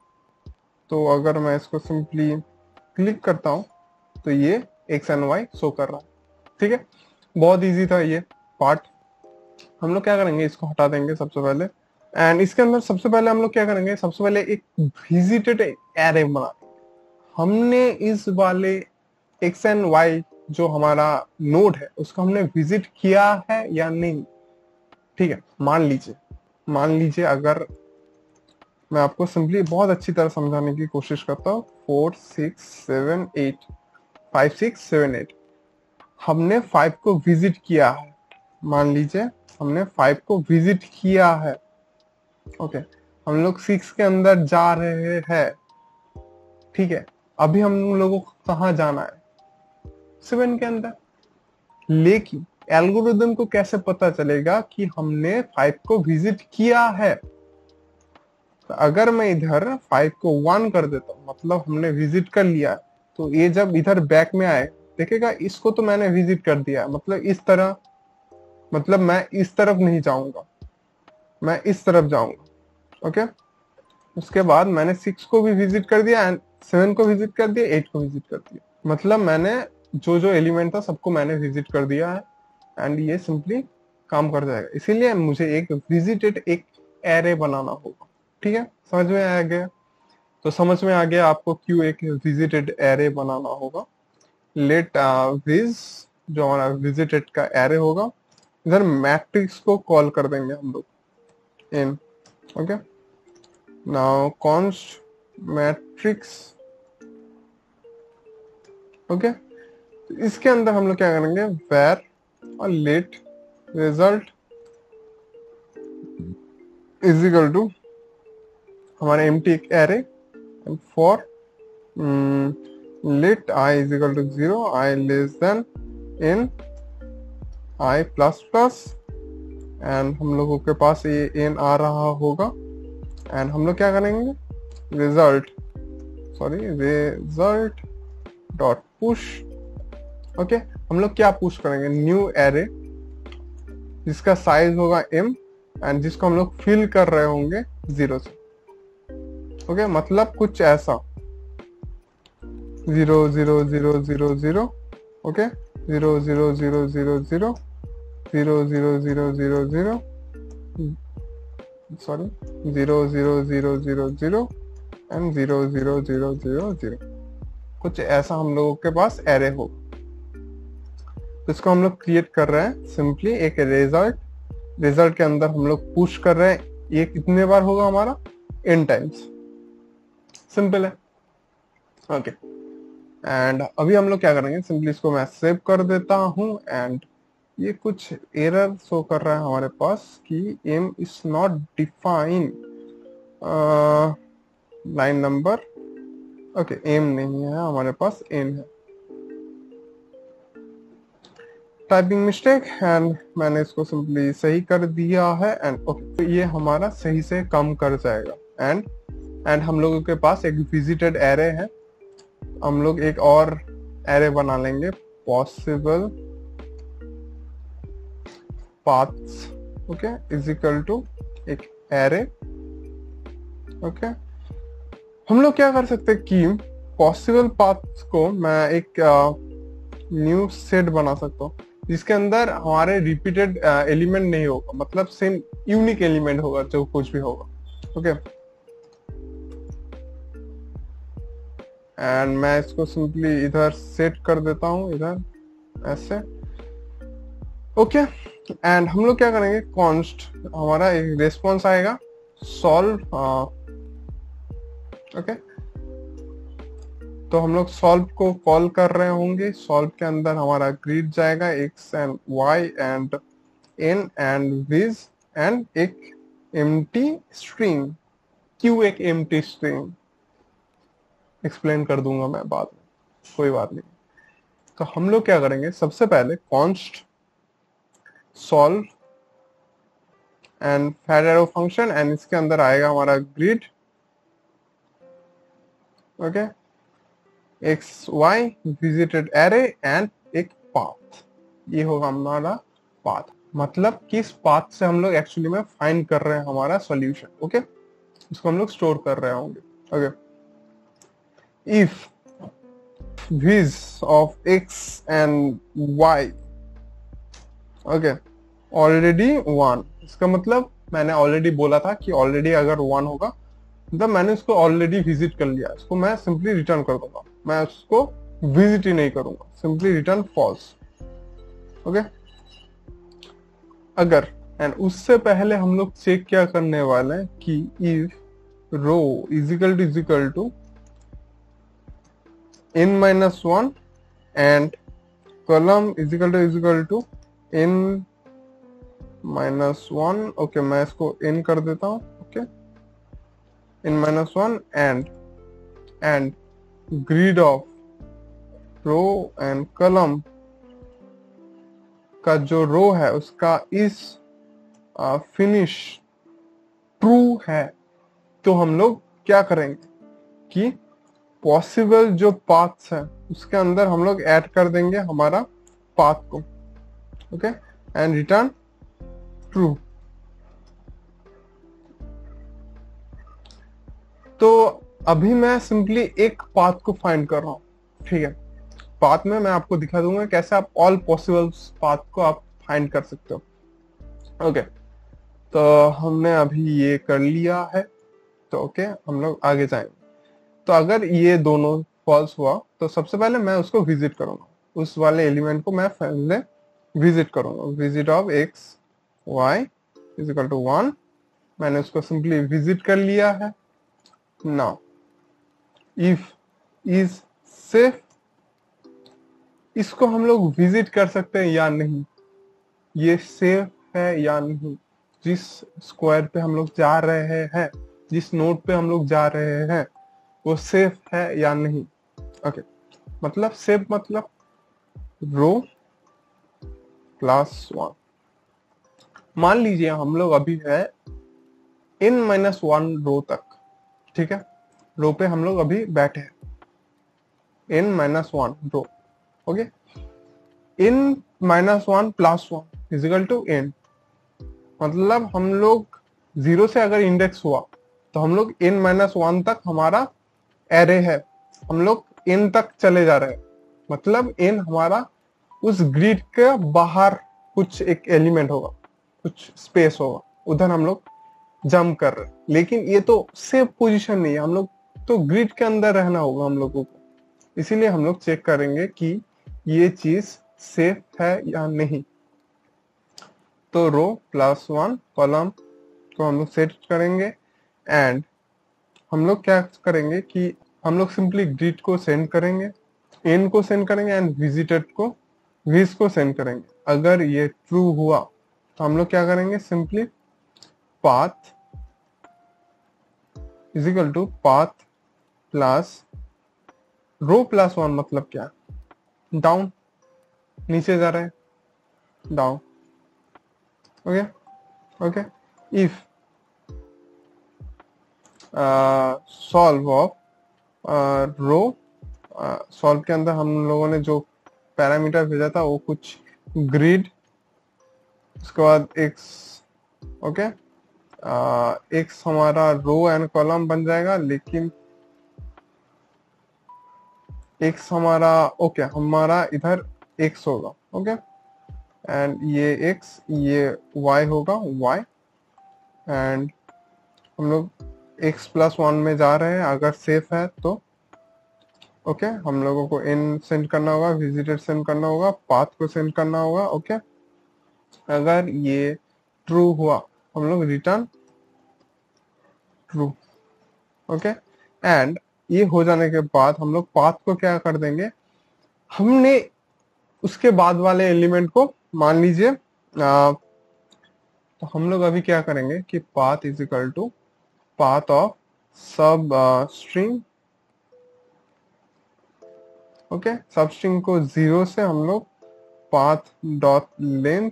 तो अगर मैं इसको सिंपली क्लिक करता हूं तो ये एक्स एंड वाई शो कर रहा है, ठीक है। बहुत इजी था ये पार्ट। हम लोग क्या करेंगे, इसको हटा देंगे सबसे पहले, एंड इसके अंदर सबसे पहले हम लोग क्या करेंगे, सबसे पहले एक विजिटेड एरे बना, हमने इस वाले एक्स एंड वाई जो हमारा नोड है उसको हमने विजिट किया है या नहीं, ठीक है। मान लीजिए मान लीजिए अगर मैं आपको सिंपली बहुत अच्छी तरह समझाने की कोशिश करता हूँ, four six seven eight, five six seven eight, हमने फाइव को विजिट किया है, मान लीजिए हमने फाइव को विजिट किया है, ओके। हम लोग सिक्स के अंदर जा रहे हैं, ठीक है। अभी हम लोगों को कहाँ जाना है, सेवन के अंदर, लेकिन एल्गोरिदम को कैसे पता चलेगा कि हमने फाइव को विजिट किया है। तो अगर मैं इधर फाइव को वन कर देता हूं, मतलब हमने विजिट कर लिया, तो ये जब इधर बैक में आए देखेगा इसको तो मैंने विजिट कर दिया, मतलब इस तरह, मतलब मैं इस तरफ नहीं जाऊंगा, मैं इस तरफ जाऊंगा, ओके। उसके बाद मैंने सिक्स को भी विजिट कर दिया एंड सेवन को विजिट कर दिया, एट को विजिट कर दिया, मतलब मैंने जो जो एलिमेंट था सबको मैंने विजिट कर दिया है एंड ये सिंपली काम कर जाएगा। इसीलिए मुझे एक विजिटेड एक एरे बनाना होगा, ठीक है। समझ में आ गया, तो समझ में आ गया आपको क्यों एक विजिटेड एरे बनाना होगा। लेट विज जो हमारा विजिटेड का एरे होगा, इधर मैट्रिक्स को कॉल कर देंगे हम लोग इन, okay. Now const matrix, okay. इसके अंदर हम लोग क्या करेंगे, वेर और let result is equal to हमारे एम्प्टी एक array, and for let i is equal to zero, i less than n i plus plus, and हम लोगों के पास ये एन आ रहा होगा, एंड हम लोग क्या करेंगे, result sorry result dot push, okay. हम लोग क्या पुश करेंगे, न्यू एरे जिसका साइज होगा m एंड जिसको हम लोग फिल कर रहे होंगे जीरो से, ओके। मतलब कुछ ऐसा zero zero zero zero zero, okay, zero zero zero zero zero, zero zero zero zero zero, sorry zero zero zero zero zero and zero zero zero zero zero, कुछ ऐसा हम लोगों के पास एरे होगा। तो इसको हम लोग क्रिएट कर रहे हैं सिंपली एक रिजल्ट रिजल्ट के अंदर हम लोग पुश कर रहे हैं, ये कितने बार होगा हमारा, n टाइम्स। सिंपल है। ओके एंड अभी हम लोग क्या करेंगे, सिंपली इसको मैं सेव कर देता हूं एंड ये कुछ एरर शो कर रहा है हमारे पास कि M is not define line number. Okay M नहीं है हमारे पास, एन है। टाइपिंग मिस्टेक एंड मैंने इसको सिंपली सही कर दिया है एंड ओके तो ये हमारा सही से कम कर जाएगा। एंड एंड हम लोगों के पास एक विजिटेड एरे है, हम लोग एक और एरे बना लेंगे, possible paths okay is equal to एक एरे। ओके हम लोग क्या कर सकते हैं कि पॉसिबल पाथ्स को मैं एक न्यू uh, सेट बना सकता हूँ जिसके अंदर हमारे रिपीटेड एलिमेंट uh, नहीं होगा, मतलब सेम यूनिक एलिमेंट होगा जो कुछ भी होगा। ओके एंड मैं इसको सिंपली इधर सेट कर देता हूं, इधर ऐसे। ओके एंड हम लोग क्या करेंगे, कॉन्स्ट हमारा एक रेस्पॉन्स आएगा सॉल्व। ओके तो हम लोग सॉल्व को कॉल कर रहे होंगे, सॉल्व के अंदर हमारा ग्रिड जाएगा x and y and n and vis and एक एम्प्टी स्ट्रिंग। क्यों एक एम्प्टी स्ट्रिंग, एक्सप्लेन कर दूंगा मैं बाद में, कोई बात नहीं। तो हम लोग क्या करेंगे, सबसे पहले const solve and fat arrow function and इसके अंदर आएगा हमारा grid. Okay x y visited array and एक पाथ, ये होगा हमारा पाथ, मतलब किस पाथ से हम लोग एक्चुअली में फाइंड कर रहे हैं हमारा सॉल्यूशन। ओके इसको हम लोग स्टोर कर रहे होंगे। Okay if viz of x and y okay already one, इसका मतलब मैंने ऑलरेडी बोला था कि ऑलरेडी अगर वन होगा मतलब मैंने उसको ऑलरेडी विजिट कर लिया, इसको मैं सिंपली रिटर्न कर दूंगा, मैं उसको विजिट ही नहीं करूंगा, सिंपली रिटर्न फॉल्स। ओके अगर एंड उससे पहले हम लोग चेक क्या करने वाले हैं कि if row is equal to is equal to n minus one and column is equal to is equal to n minus one। Okay मैं इसको n कर देता हूँ। Okay n minus one and and grid of row and column का जो रो है उसका इस फिनिश ट्रू है, तो हम लोग क्या करेंगे कि पॉसिबल जो पाथ्स है उसके अंदर हम लोग ऐड कर देंगे हमारा पाथ को। Okay and return true. तो अभी मैं सिंपली एक पाथ को फाइंड कर रहा हूं, ठीक है। पाथ में मैं आपको दिखा दूंगा कैसे आप ऑल पॉसिबल पाथ को आप फाइंड कर सकते हो। ओके तो हमने अभी ये कर लिया है, तो ओके हम लोग आगे जाएंगे। तो अगर ये दोनों फॉल्स हुआ तो सबसे पहले मैं उसको विजिट करूंगा, उस वाले एलिमेंट को मैं पहले विजिट करूंगा, visit of x y is equal to one. मैंने उसको सिंपली विजिट कर लिया है। नाउ इफ इज सेफ, इसको हम लोग विजिट कर सकते हैं या नहीं, ये सेफ है या नहीं, जिस स्क्वायर पे हम लोग जा रहे हैं, जिस नोड पे हम लोग जा रहे हैं वो सेफ है या नहीं। ओके मतलब सेफ मतलब रो प्लस वन। मान लीजिए हम लोग अभी है n माइनस वन रो तक, ठीक है, रो पे हम लोग अभी बैठे हैं n minus one row. Okay n minus one plus one is equal to n, मतलब हम लोग जीरो से अगर इंडेक्स हुआ तो हम लोग n माइनस वन तक हमारा एरे है, हम लोग n तक चले जा रहे हैं, मतलब n हमारा उस ग्रिड के बाहर कुछ एक एलिमेंट होगा, कुछ स्पेस होगा, उधर हम लोग जंप कर रहे हैं। लेकिन ये तो सेफ पोजीशन नहीं है, हम लोग तो ग्रिड के अंदर रहना होगा हम लोगों को, इसीलिए हम लोग चेक करेंगे कि ये चीज सेफ है या नहीं। तो रो प्लस वन कॉलम को हम लोग सेट करेंगे एंड हम लोग क्या करेंगे कि हम लोग सिंपली ग्रीड को सेंड करेंगे, इन को सेंड करेंगे एंड विजिटेड को विज को सेंड करेंगे। अगर ये ट्रू हुआ तो हम लोग क्या करेंगे, simply path is equal to path plus row plus one, मतलब क्या, डाउन, नीचे जा रहे हैं down. Okay okay if solve of row, solve के अंदर हम लोगों ने जो पैरामीटर भेजा था वो कुछ ग्रिड, उसके बाद एक्स, ओके एक्स हमारा रो एंड कॉलम बन जाएगा, लेकिन एक्स हमारा ओके okay, हमारा इधर एक्स होगा, ओके एंड ये एक्स, ये वाई होगा वाई, एंड हम लोग एक्स प्लस वन में जा रहे हैं अगर सेफ है तो। ओके okay, हम लोगों को इन सेंड करना होगा, विजिटेड सेंड करना होगा, पाथ को सेंड करना होगा। Okay okay? अगर ये ट्रू हुआ हम लोग रिटर्न ट्रू। ओके एंड ये हो जाने के बाद हम लोग पाथ को क्या कर देंगे, हमने उसके बाद वाले एलिमेंट को मान लीजिए, तो हम लोग अभी क्या करेंगे कि path is equal to path of substring. Okay substring को जीरो से हम लोग path dot length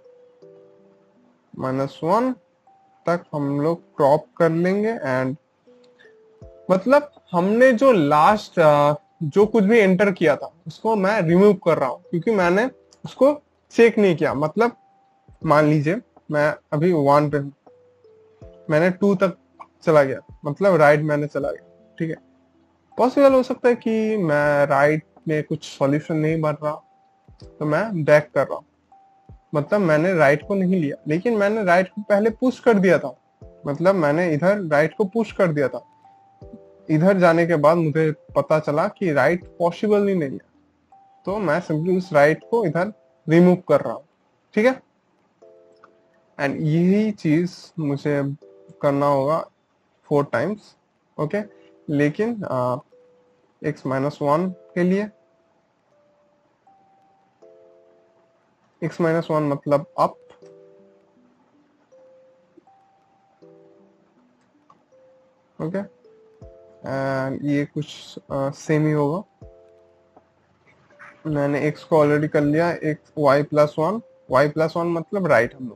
minus one तक हम लोग क्रॉप कर लेंगे एंड मतलब हमने जो लास्ट जो कुछ भी एंटर किया था उसको मैं रिमूव कर रहा हूं क्योंकि मैंने उसको चेक नहीं किया। मतलब मान लीजिए मैं अभी वन पे हूं, मैंने टू तक चला गया, मतलब राइट मैंने चला गया, ठीक है। पॉसिबल हो सकता है कि मैं राइट में कुछ सॉल्यूशन नहीं बन रहा तो मैं बैक कर रहा हूं, मतलब मैंने राइट को नहीं लिया लेकिन मैंने राइट को पहले पुश कर दिया था, मतलब मैंने इधर राइट को पुश कर दिया था। इधर जाने के बाद मुझे पता चला कि राइट पॉसिबल ही नहीं है, तो मैं सिंपली उस राइट को इधर रिमूव कर रहा हूं, ठीक है। एंड यही चीज मुझे करना होगा फोर टाइम्स, ओके। लेकिन एक्स माइनस वन के लिए, एक्स माइनस वन मतलब अप, ओके एंड ये कुछ सेम ही होगा। मैंने एक्स को ऑलरेडी कर लिया, x y plus one, y plus one मतलब राइट हम लोग,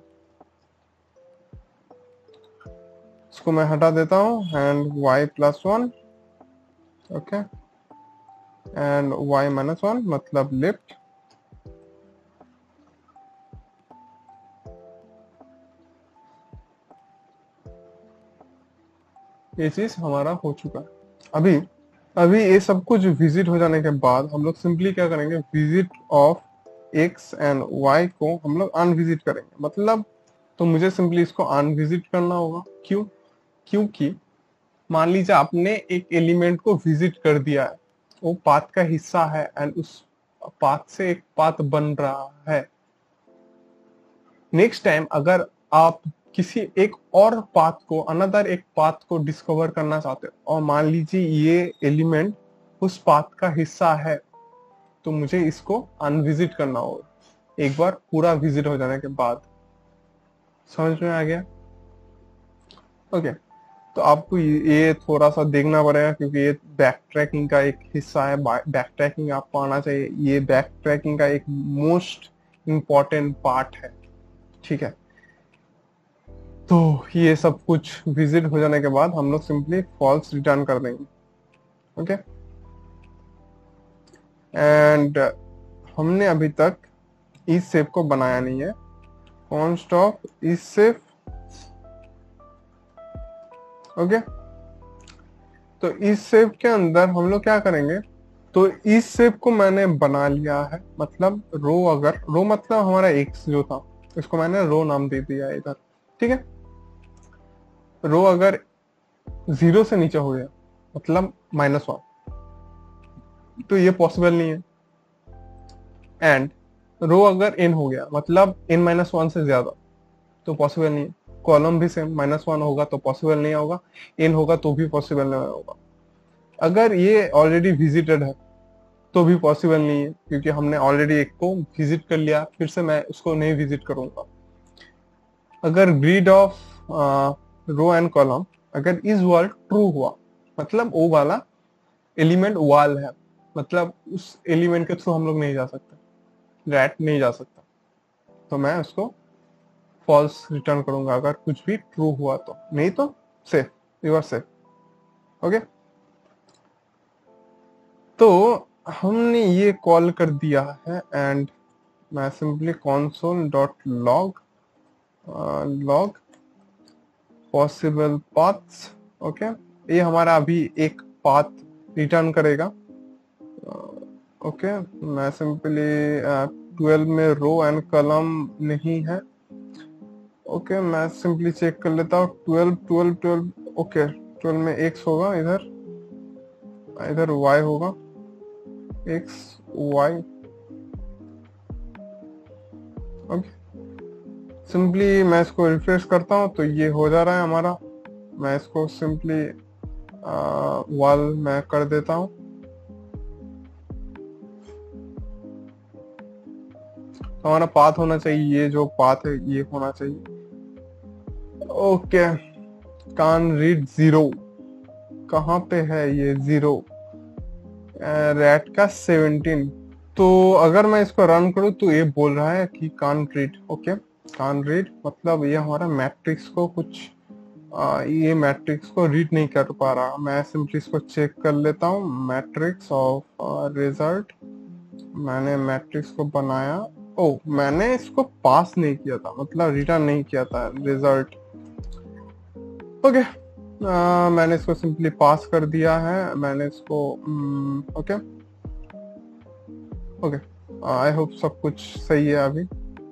इसको मैं हटा देता हूं and y plus one, okay and y minus one मतलब लेफ्ट। ये चीज हमारा हो चुका है। अभी अभी ये सब कुछ विजिट हो जाने के बाद हम लोग सिंपली क्या करेंगे, visit of x and y को हम लोग अनविजिट करेंगे। मतलब तो मुझे सिंपली इसको अनविजिट करना होगा। क्यों? क्योंकि मान लीजिए आपने एक एलिमेंट को विजिट कर दिया है, वो पाथ का हिस्सा है एंड उस पाथ से एक पाथ बन रहा है। नेक्स्ट टाइम अगर आप किसी एक और पाथ को, अनदर एक पाथ को डिस्कवर करना चाहते हो और मान लीजिए ये एलिमेंट उस पाथ का हिस्सा है, तो मुझे इसको अनविजिट करना होगा एक बार पूरा विजिट हो जाने के बाद। समझ में आ गया? Okay okay. तो आपको ये थोड़ा सा देखना पड़ेगा क्योंकि ये बैक ट्रैकिंग का एक हिस्सा है। बैक ट्रैकिंग आपको आना चाहिए, ये बैक ट्रैकिंग का एक मोस्ट इम्पॉर्टेंट पार्ट है, ठीक है। तो ये सब कुछ विजिट हो जाने के बाद हम लोग सिंपली फॉल्स रिटर्न कर देंगे, ओके। एंड हमने अभी तक इस सेफ को बनाया नहीं है। Const of is safe, okay. तो इस सेफ के अंदर हम लोग क्या करेंगे, तो इस सेफ को मैंने बना लिया है। मतलब रो, अगर रो मतलब हमारा एक्स जो था, इसको मैंने रो नाम दे दिया है इधर, ठीक है। रो अगर जीरो से नीचे हो गया मतलब माइनस वन, तो ये पॉसिबल नहीं है। एंड रो अगर एन हो गया मतलब एन माइनस वन से ज्यादा, तो पॉसिबल नहीं है। कॉलम भी सेम, माइनस वन होगा तो पॉसिबल नहीं होगा, एन होगा तो भी पॉसिबल नहीं होगा। अगर ये ऑलरेडी विजिटेड है तो भी पॉसिबल नहीं है, क्योंकि हमने ऑलरेडी एक को विजिट कर लिया, फिर से मैं उसको नहीं विजिट करूंगा। अगर grid of row and column अगर इज वाल ट्रू हुआ, मतलब वो वाला एलिमेंट वाल है, मतलब उस एलिमेंट के थ्रू हम लोग नहीं जा सकते, रैट नहीं जा सकता, तो मैं उसको फॉल्स रिटर्न करूंगा अगर कुछ भी ट्रू हुआ तो, नहीं तो safe, you are safe. Okay, तो हमने ये कॉल कर दिया है एंड मैं simply console dot log log possible paths. Okay, ये हमारा अभी एक पाथ रिटर्न करेगा। ओके uh, okay, मैं सिंपली ट्वेल्व में रो एंड कॉलम नहीं है। ओके okay, मैं सिंपली चेक कर लेता हूँ, twelve twelve twelve okay, twelve में एक्स होगा, इधर इधर वाई होगा, एक्स वाई। ओके, सिंपली मैं इसको रिफ्रेश करता हूँ तो ये हो जा रहा है हमारा। मैं इसको सिंपली वॉल में कर देता हूँ। तो हमारा पाथ होना चाहिए, ये जो पाथ है ये होना चाहिए। ओके, कान रीड जीरो, कहाँ पे है ये जीरो? रैट का सेवनटीन। तो अगर मैं इसको रन करूँ तो ये बोल रहा है कि can read. Okay, can read मतलब ये हमारा मैट्रिक्स को कुछ आ, ये मैट्रिक्स को रीड नहीं कर पा रहा। मैं सिंपली इसको चेक कर लेता हूँ, मैट्रिक्स ऑफ रिजल्ट। मैंने मैट्रिक्स को बनाया, ओ मैंने इसको पास नहीं किया था, मतलब रिटर्न नहीं किया था रिजल्ट। ओके, आ, मैंने इसको सिंपली पास कर दिया है। मैंने इसको ओके ओके, आई होप सब कुछ सही है अभी।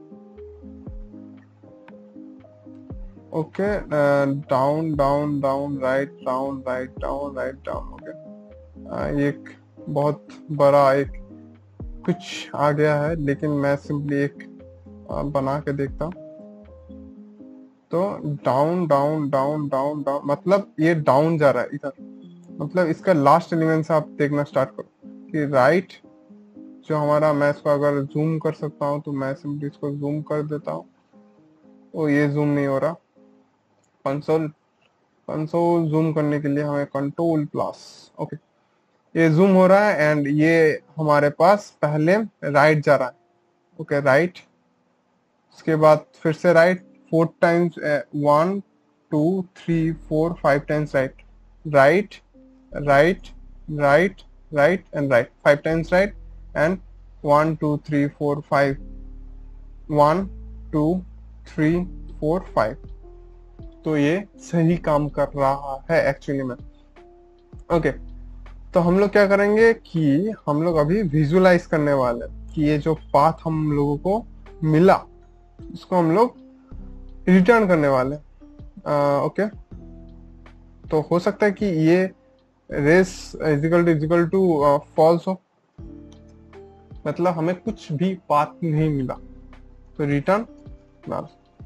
Okay, down down down right down right down right down. Okay, एक बहुत बड़ा एक कुछ आ गया है, लेकिन मैं सिंपली एक आ, बना के देखता हूँ। तो down down down down down मतलब ये डाउन जा रहा है इधर, मतलब इसका लास्ट एलिमेंट से आप देखना स्टार्ट करो कि राइट जो हमारा, मैं इसको अगर जूम कर सकता हूँ तो मैं सिंपली इसको जूम कर देता हूँ। ओ ये जूम नहीं हो रहा, कंसोल कंसोल जूम करने के लिए हमें कंट्रोल प्लस। ओके, ये जूम हो रहा है एंड ये हमारे पास पहले राइट जा रहा है। ओके राइट, उसके बाद फिर से right four times, one two three four five times right right right right right and right, five times right and one two three four five, one two three four five. तो ये सही काम कर रहा है एक्चुअली में। Okay okay, तो हम लोग क्या करेंगे कि हम लोग अभी विजुलाइज करने वाले हैं कि ये जो पाथ हम लोगों को मिला इसको हम लोग रिटर्न करने वाले हैं। ओके, तो हो सकता है कि ये res is equal to is equal to false हो, मतलब हमें कुछ भी पाथ नहीं मिला तो रिटर्न ना,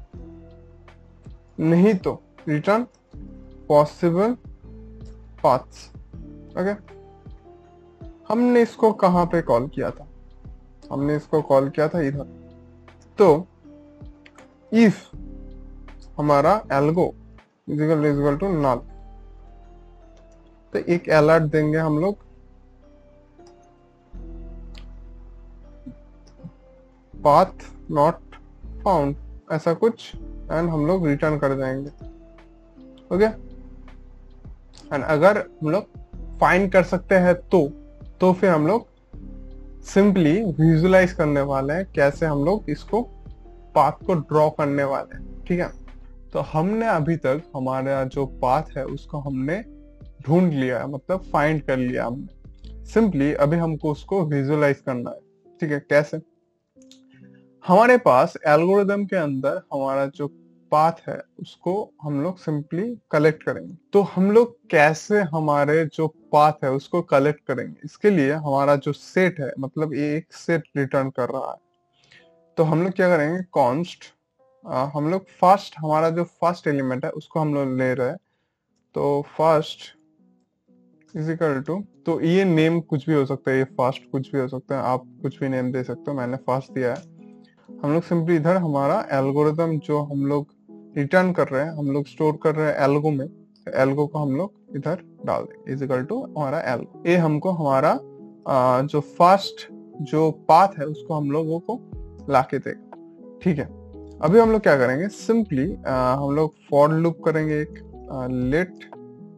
नहीं तो रिटर्न पॉसिबल पाथ्स। ओके, हमने इसको कहां पे कॉल किया था? हमने इसको कॉल किया था इधर। तो इफ हमारा algo is equal is equal to null, तो एक अलर्ट देंगे हम लोग, पाथ नॉट फाउंड, ऐसा कुछ, एंड हम लोग रिटर्न कर जाएंगे। ओके, एंड अगर हम लोग फाइंड कर सकते हैं तो तो फिर हम लोग सिंपली विजुलाइज करने वाले हैं कैसे हम लोग इसको पाथ को ड्रॉ करने वाले हैं। ठीक है, तो हमने अभी तक हमारा जो पाथ है उसको हमने ढूंढ लिया है, मतलब फाइंड कर लिया हमने। सिंपली अभी हमको उसको विजुलाइज करना है। ठीक है, कैसे? हमारे पास एल्गोरिदम के अंदर हमारा जो पाथ है उसको हम लोग सिंपली कलेक्ट करेंगे। तो हम लोग कैसे हमारे जो पाथ है उसको कलेक्ट करेंगे? इसके लिए हमारा जो सेट है, मतलब ये एक सेट रिटर्न कर रहा है, तो हम लोग क्या करेंगे, कॉन्स्ट आ, हम लोग फर्स्ट, हमारा जो फर्स्ट एलिमेंट है उसको हम लोग ले रहे हैं। तो फर्स्ट इज इक्वल टू, तो ये नेम कुछ भी हो सकता है, ये फर्स्ट कुछ भी हो सकता है, आप कुछ भी नेम दे सकते हो, मैंने फर्स्ट दिया है। हम लोग सिंपली इधर हमारा एल्गोरिदम जो हम लोग रिटर्न कर रहे हैं, हम लोग स्टोर कर रहे हैं एल्गो में, एल्गो को हम लोग इधर डाल देंगे इज इक्वल टू हमारा एल्गो। ये हमको हमारा आ, जो फर्स्ट जो पाथ है उसको हम लोगों को लाके देगा। ठीक है, अभी हम लोग क्या करेंगे, सिंपली हम लोग फॉर लूप करेंगे एक, let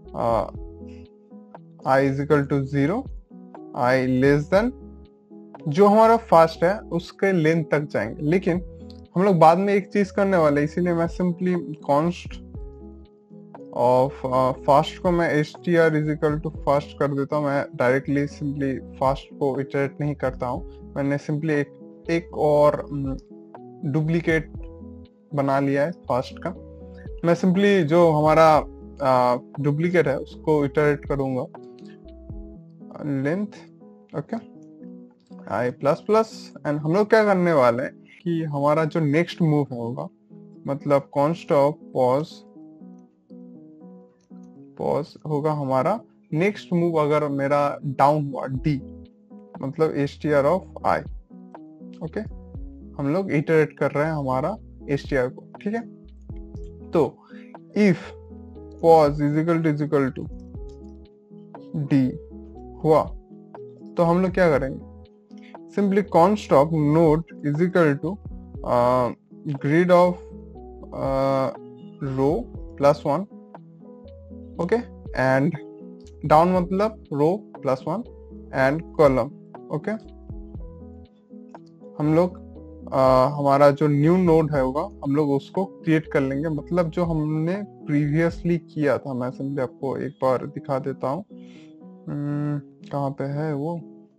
i is equal to zero, i less than जो हमारा फास्ट है उसके लेंथ तक जाएंगे। लेकिन हम लोग बाद में एक चीज करने वाले, इसीलिए मैं सिंपली कॉन्स्ट ऑफ फास्ट को मैं H T R is equal to fast कर देता हूँ। मैं डायरेक्टली सिंपली फास्ट को इटरेट नहीं करता हूँ, मैंने सिंपली एक एक और डुप्लीकेट बना लिया है फास्ट का। मैं सिंपली जो हमारा डुप्लीकेट है उसको इटरेट करूंगा, length okay i plus plus. And हम लोग क्या करने वाले हैं कि हमारा जो नेक्स्ट मूव होगा, मतलब कॉन्स्ट ऑफ पॉज पॉज होगा हमारा नेक्स्ट मूव, अगर मेरा डाउन हुआ डी, मतलब H T R of I. Okay, हम लोग इटरेट कर रहे हैं हमारा एच टी आर को। ठीक है, तो if pos is equal to is equal to D हुआ तो हम लोग क्या करेंगे, simply const of node is equal to uh, grid of uh, row plus one, okay, and down मतलब row plus one and column, okay। हम लोग uh, हमारा जो न्यू नोड है होगा हम लोग उसको क्रिएट कर लेंगे, मतलब जो हमने प्रीवियसली किया था। मैं सिंपली आपको एक बार दिखा देता हूँ, hmm, कहाँ पे है वो,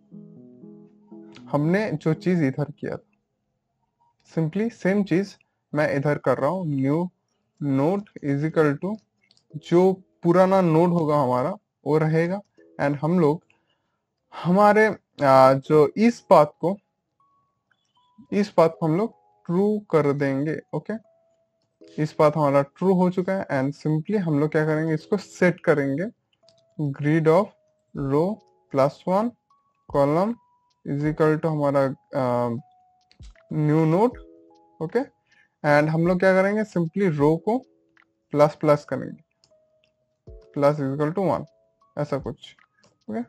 हमने जो चीज इधर किया था सिंपली सेम चीज मैं इधर कर रहा हूँ। New node is equal to जो पुराना नोड होगा हमारा वो रहेगा, एंड हम लोग हमारे आ, जो इस पाथ को इस पाथ को हम लोग ट्रू कर देंगे। ओके, इस पाथ हमारा ट्रू हो चुका है, एंड सिंपली हम लोग क्या करेंगे, इसको सेट करेंगे grid of row plus one column is equal to हमारा न्यू नोड। ओके, एंड हम लोग क्या करेंगे, सिंपली रो को प्लस प्लस करेंगे, plus is equal to one, ऐसा कुछ। ओके,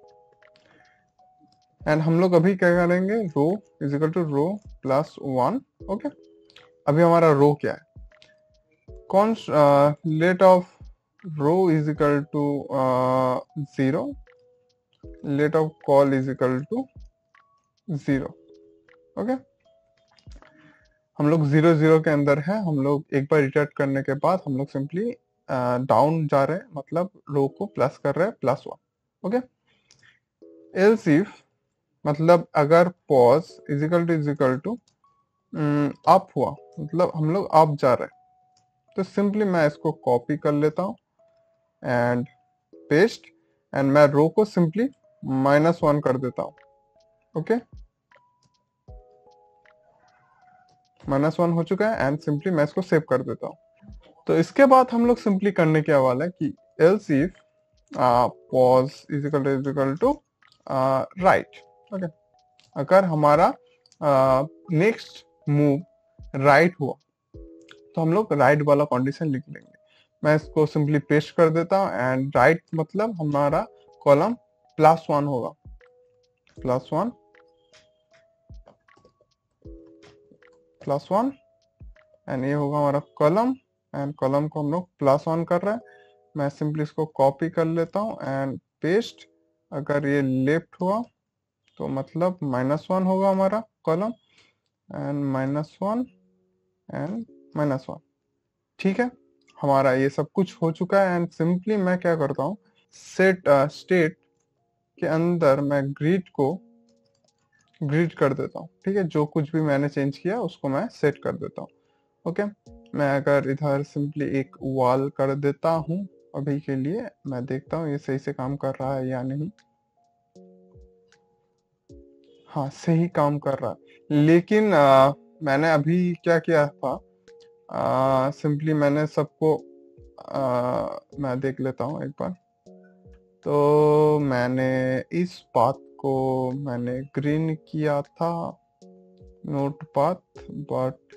एंड हम लोग अभी क्या करेंगे, row is equal to row plus one. Okay, अभी हमारा रो क्या है, कौन let of row is equal to zero, let of col is equal to zero. Okay, हम लोग जीरो जीरो के अंदर है, हम लोग एक बार इटरेट करने के बाद हम लोग सिंपली डाउन जा रहे हैं, मतलब रो को प्लस कर रहे हैं plus one. Okay, else if मतलब अगर pos is equal to is equal to up हुआ, मतलब हम लोग अप जा रहे हैं, तो सिंपली मैं इसको कॉपी कर लेता हूँ एंड पेस्ट, एंड मैं रो को सिंपली माइनस वन कर देता हूँ। ओके, माइनस वन हो चुका है, एंड सिंपली मैं इसको सेव कर देता हूँ। तो इसके बाद हम लोग सिंपली करने क्या वाला है कि else if pos is equal to is equal to right. Okay, अगर हमारा नेक्स्ट मूव राइट हुआ तो हम लोग राइट वाला कंडीशन लिख लेंगे। मैं इसको सिंपली पेस्ट कर देता हूँ, एंड राइट मतलब हमारा कॉलम प्लस वन होगा, plus one plus one, and ये होगा हमारा कॉलम, एंड कॉलम को हम लोग प्लस वन कर रहे हैं। मैं सिंपली इसको कॉपी कर लेता हूँ एंड पेस्ट, अगर ये लेफ्ट हुआ तो मतलब माइनस वन होगा हमारा column, and minus one and minus one. ठीक है, हमारा ये सब कुछ हो चुका है, एंड सिंपली मैं क्या करता हूँ, सेट स्टेट के अंदर मैं ग्रिड को ग्रिड कर देता हूँ। ठीक है, जो कुछ भी मैंने चेंज किया उसको मैं सेट कर देता हूँ। ओके, मैं अगर इधर सिंपली एक वॉल कर देता हूँ अभी के लिए, मैं देखता हूँ ये सही से काम कर रहा है या नहीं। हाँ, सही काम कर रहा है, लेकिन आ, मैंने अभी क्या किया था, सिंपली मैंने सबको आ, मैं देख लेता हूँ एक बार। तो मैंने इस पाथ को मैंने ग्रीन किया था, नोट पाथ, बट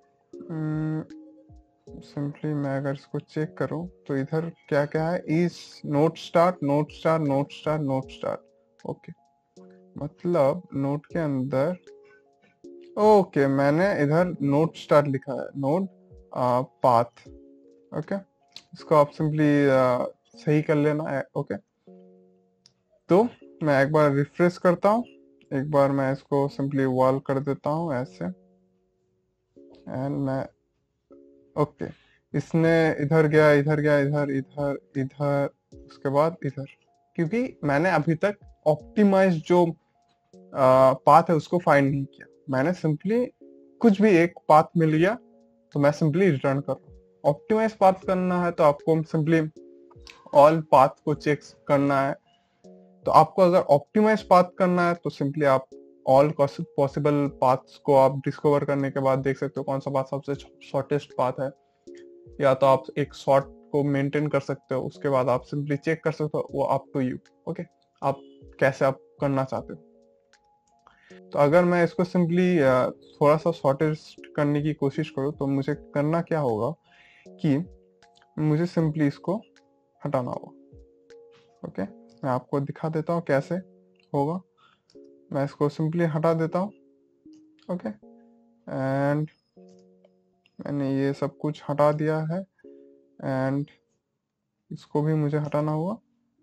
सिंपली मैं अगर इसको चेक करूं तो इधर क्या क्या है, is not start not star not star not star. Okay, मतलब नोट के अंदर, ओके मैंने इधर नोट स्टार लिखा है, नोट पाथ। ओके, इसको आप सिंपली सही कर लेना है। ओके, तो मैं एक बार रिफ्रेश करता हूँ, एक बार मैं इसको सिंपली वॉल कर देता हूँ ऐसे, एंड मैं ओके, इसने इधर गया इधर गया इधर इधर इधर, उसके बाद इधर, क्योंकि मैंने अभी तक ऑप्टिमाइज जो पाथ है उसको फाइंड नहीं किया। मैंने सिंपली कुछ भी एक पाथ मिल गया तो मैं सिंपली रिटर्न कर रहा हूँ। ऑप्टिमाइज पाथ करना है तो आपको सिंपली ऑल पाथ को चेक करना है। तो आपको अगर ऑप्टिमाइज पाथ करना है तो सिंपली आप ऑल पॉसिबल पाथ्स को आप डिस्कवर करने के बाद देख सकते हो कौन सा पाथ सबसे शॉर्टेस्ट पाथ है, या तो आप एक शॉर्ट को मेंटेन कर सकते हो, उसके बाद आप सिंपली चेक कर सकते हो, वो अप टू यू। ओके, आप कैसे आप करना चाहते हो। तो अगर मैं इसको सिंपली थोड़ा सा शॉर्टेस्ट करने की कोशिश करूँ तो मुझे करना क्या होगा कि मुझे सिंपली इसको हटाना होगा। ओके, मैं आपको दिखा देता हूँ कैसे होगा। मैं इसको सिंपली हटा देता हूँ। ओके, एंड मैंने ये सब कुछ हटा दिया है, एंड इसको भी मुझे हटाना होगा।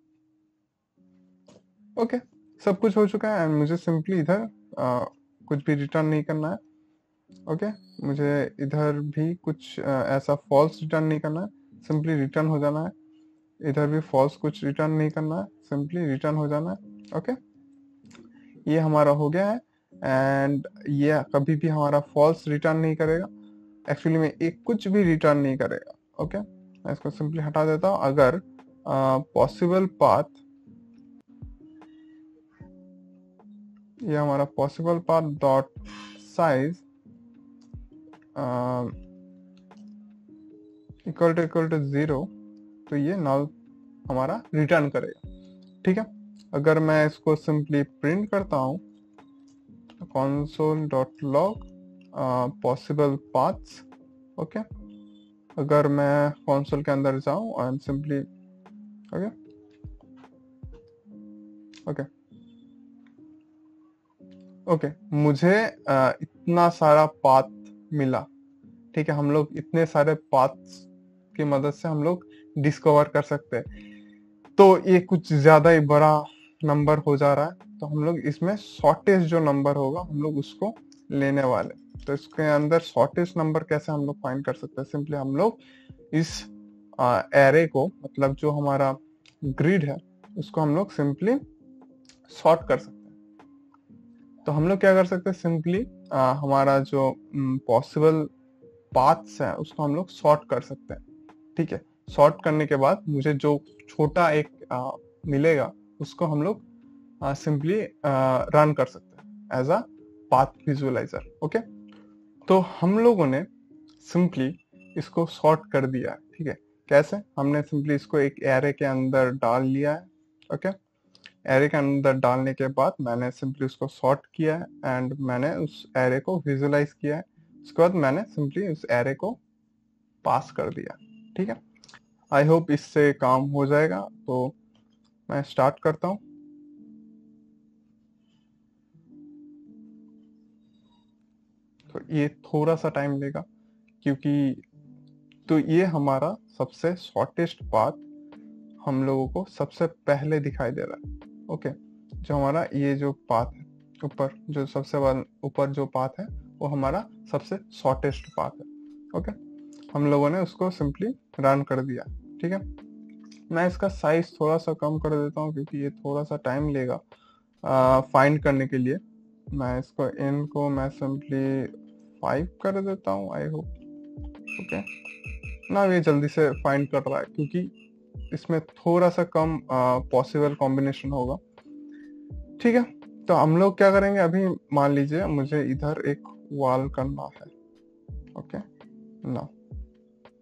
ओके, सब कुछ हो चुका है, एंड मुझे सिंपली इधर आ, कुछ भी रिटर्न नहीं करना है। ओके, मुझे इधर भी कुछ आ, ऐसा फॉल्स रिटर्न नहीं करना है, सिंपली रिटर्न हो जाना है। इधर भी फॉल्स कुछ रिटर्न नहीं करना है, सिंपली रिटर्न हो जाना है। ओके, ये हमारा हो गया है, एंड ये कभी भी हमारा फॉल्स रिटर्न नहीं करेगा, एक्चुअली में एक कुछ भी रिटर्न नहीं करेगा। ओके, मैं इसको सिंपली हटा देता हूँ। अगर पॉसिबल पाथ, ये हमारा possible path dot size equal to equal to zero, तो ये नल हमारा रिटर्न करेगा। ठीक है, अगर मैं इसको सिंपली प्रिंट करता हूँ console dot log possible paths. Okay, अगर मैं कंसोल के अंदर जाऊं and simply okay okay okay मुझे uh, इतना सारा पाथ मिला। ठीक है, हम लोग इतने सारे पाथ्स की मदद से हम लोग डिस्कवर कर सकते हैं। तो ये कुछ ज्यादा ही बड़ा नंबर हो जा रहा है, तो हम लोग इसमें शॉर्टेस्ट जो नंबर होगा हम लोग उसको लेने वाले। तो इसके अंदर शॉर्टेस्ट नंबर कैसे हम लोग फाइंड कर सकते हैं, सिंपली हम लोग इस एरे को, मतलब जो हमारा ग्रिड है उसको हम लोग सिंपली सॉर्ट कर सकते हैं। तो हम लोग क्या कर सकते हैं, सिंपली हमारा जो पॉसिबल पाथ्स है उसको हम लोग सॉर्ट कर सकते हैं। ठीक है, सॉर्ट करने के बाद मुझे जो छोटा एक आ, मिलेगा उसको हम लोग सिंपली रन कर सकते हैं as a path visualizer. Okay, तो हम लोगों ने सिंपली इसको सॉर्ट कर दिया है। ठीक है, कैसे, हमने सिंपली इसको एक एरे के अंदर डाल लिया है। ओके, एरे के अंदर डालने के बाद मैंने सिंपली उसको सॉर्ट किया है, एंड मैंने उस एरे को विजुअलाइज किया है। उसके बाद मैंने सिंपली उस एरे को पास कर दिया। ठीक है, आई होप इससे काम हो जाएगा। तो मैं स्टार्ट करता हूँ। तो ये थोड़ा सा टाइम लेगा, क्योंकि तो ये हमारा सबसे शॉर्टेस्ट पाथ हम लोगों को सबसे पहले दिखाई दे रहा है। ओके, जो हमारा ये जो पाथ है ऊपर, जो सबसे ऊपर जो पाथ है वो हमारा सबसे शॉर्टेस्ट पाथ है। ओके, हम लोगों ने उसको सिंपली रन कर दिया। ठीक है, मैं इसका साइज थोड़ा सा कम कर देता हूँ क्योंकि ये थोड़ा सा टाइम लेगा फाइंड करने के लिए। मैं इसको एन को मैं सिंपली फाइव कर देता हूँ, आई होप। ओके, ना ये जल्दी से फाइंड कर रहा है क्योंकि इसमें थोड़ा सा कम पॉसिबल कॉम्बिनेशन होगा। ठीक है, तो हम लोग क्या करेंगे, अभी मान लीजिए मुझे इधर एक वॉल करना है। ओके, ना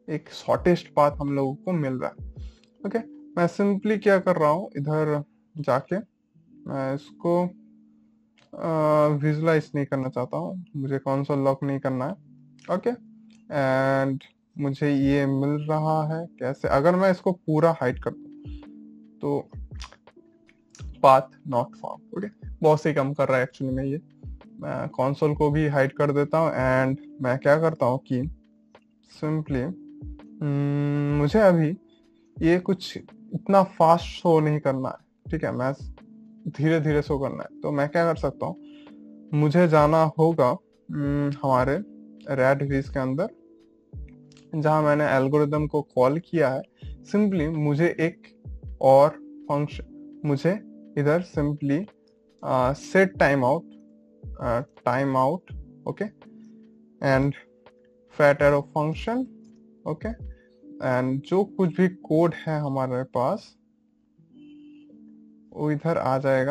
एक शॉर्टेस्ट पाथ हम लोगों को मिल रहा है। ओके, मैं सिंपली क्या कर रहा हूँ, इधर जाके मैं इसको विजुलाइज नहीं करना चाहता हूँ, मुझे कंसोल लॉक नहीं करना है। ओके, एंड मुझे ये मिल रहा है कैसे, अगर मैं इसको पूरा हाइड कर दूं तो पाथ नॉट फाउंड। ओके, बहुत सही काम कर रहा है एक्चुअली में ये। मैं कंसोल को भी हाइड कर देता हूँ एंड मैं क्या करता हूँ कि सिंपली मुझे अभी ये कुछ इतना फास्ट शो नहीं करना है, ठीक है, मैं धीरे धीरे शो करना है। तो मैं क्या कर सकता हूँ, मुझे जाना होगा हम्म, हमारे रैडविज के अंदर जहां मैंने एल्गोरिदम को कॉल किया है। सिंपली मुझे एक और फंक्शन, मुझे इधर simply set time out time out okay and fat arrow function. Okay, and जो कुछ भी कोड है हमारे पास वो इधर आ जाएगा।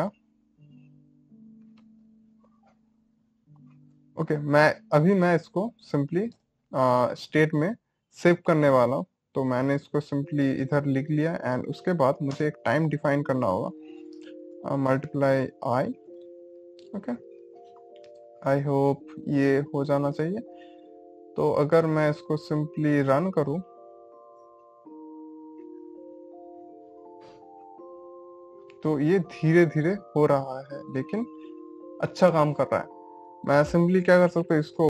ओके okay, मैं अभी मैं इसको सिंपली स्टेट में सेव करने वाला हूँ। तो मैंने इसको सिंपली इधर लिख लिया एंड उसके बाद मुझे एक टाइम डिफाइन करना होगा, multiply I. Okay, I hope ये हो जाना चाहिए। तो अगर मैं इसको सिंपली रन करूं तो ये धीरे धीरे हो रहा है लेकिन अच्छा काम कर रहा है। मैं सिंपली क्या कर सकता हूँ इसको,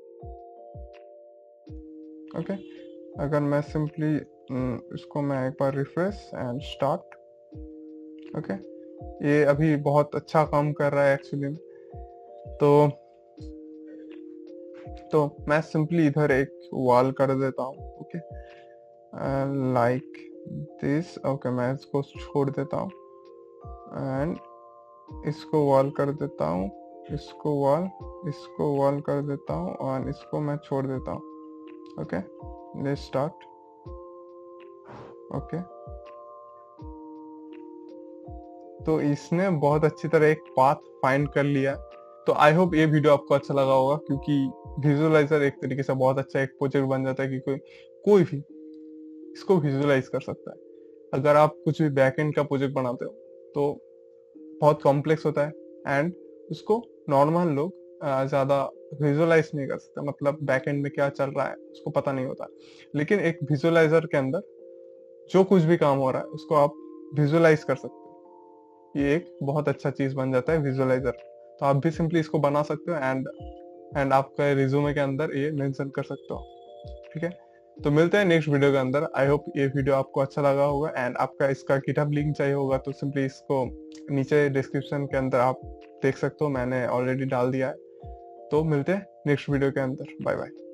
ओके okay, अगर मैं सिंपली इसको मैं एक बार रिफ्रेश एंड स्टार्ट। ओके, ये अभी बहुत अच्छा काम कर रहा है एक्चुअली। तो तो मैं सिंपली इधर एक वॉल कर देता हूँ। Okay, like this. ओके, मैं इसको छोड़ देता हूँ एंड इसको वॉल कर देता हूँ, इसको वॉल इसको वॉल कर देता हूँ और इसको मैं छोड़ देता हूँ। Okay, let's start. ओके, तो इसने बहुत अच्छी तरह एक पाथ फाइंड कर लिया। तो आई होप ये वीडियो आपको अच्छा लगा होगा, क्योंकि विजुअलाइजर एक तरीके से बहुत अच्छा एक प्रोजेक्ट बन जाता है कि कोई कोई भी इसको विजुअलाइज कर सकता है। अगर आप कुछ भी बैकएंड का प्रोजेक्ट बनाते हो तो बहुत कॉम्प्लेक्स होता है एंड उसको नॉर्मल लोग ज्यादा विजुअलाइज नहीं कर सकते, मतलब बैकएंड में क्या चल रहा है उसको पता नहीं होता। लेकिन एक विजुअलाइजर के अंदर जो कुछ भी काम हो रहा है उसको आप विजुअलाइज कर सकते हो। ये एक बहुत अच्छा चीज बन जाता है विजुअलाइजर। तो आप भी सिंपली इसको बना सकते हो एंड एंड आपका रिज्यूमे के अंदर ये मेंशन कर सकते हो। ठीक है, तो मिलते हैं नेक्स्ट वीडियो के अंदर। आई होप ये वीडियो आपको अच्छा लगा होगा एंड आपका इसका गिटहब लिंक चाहिए होगा तो सिंपली इसको नीचे डिस्क्रिप्शन के अंदर आप देख सकते हो, मैंने ऑलरेडी डाल दिया है। तो मिलते हैं नेक्स्ट वीडियो के अंदर। Bye bye.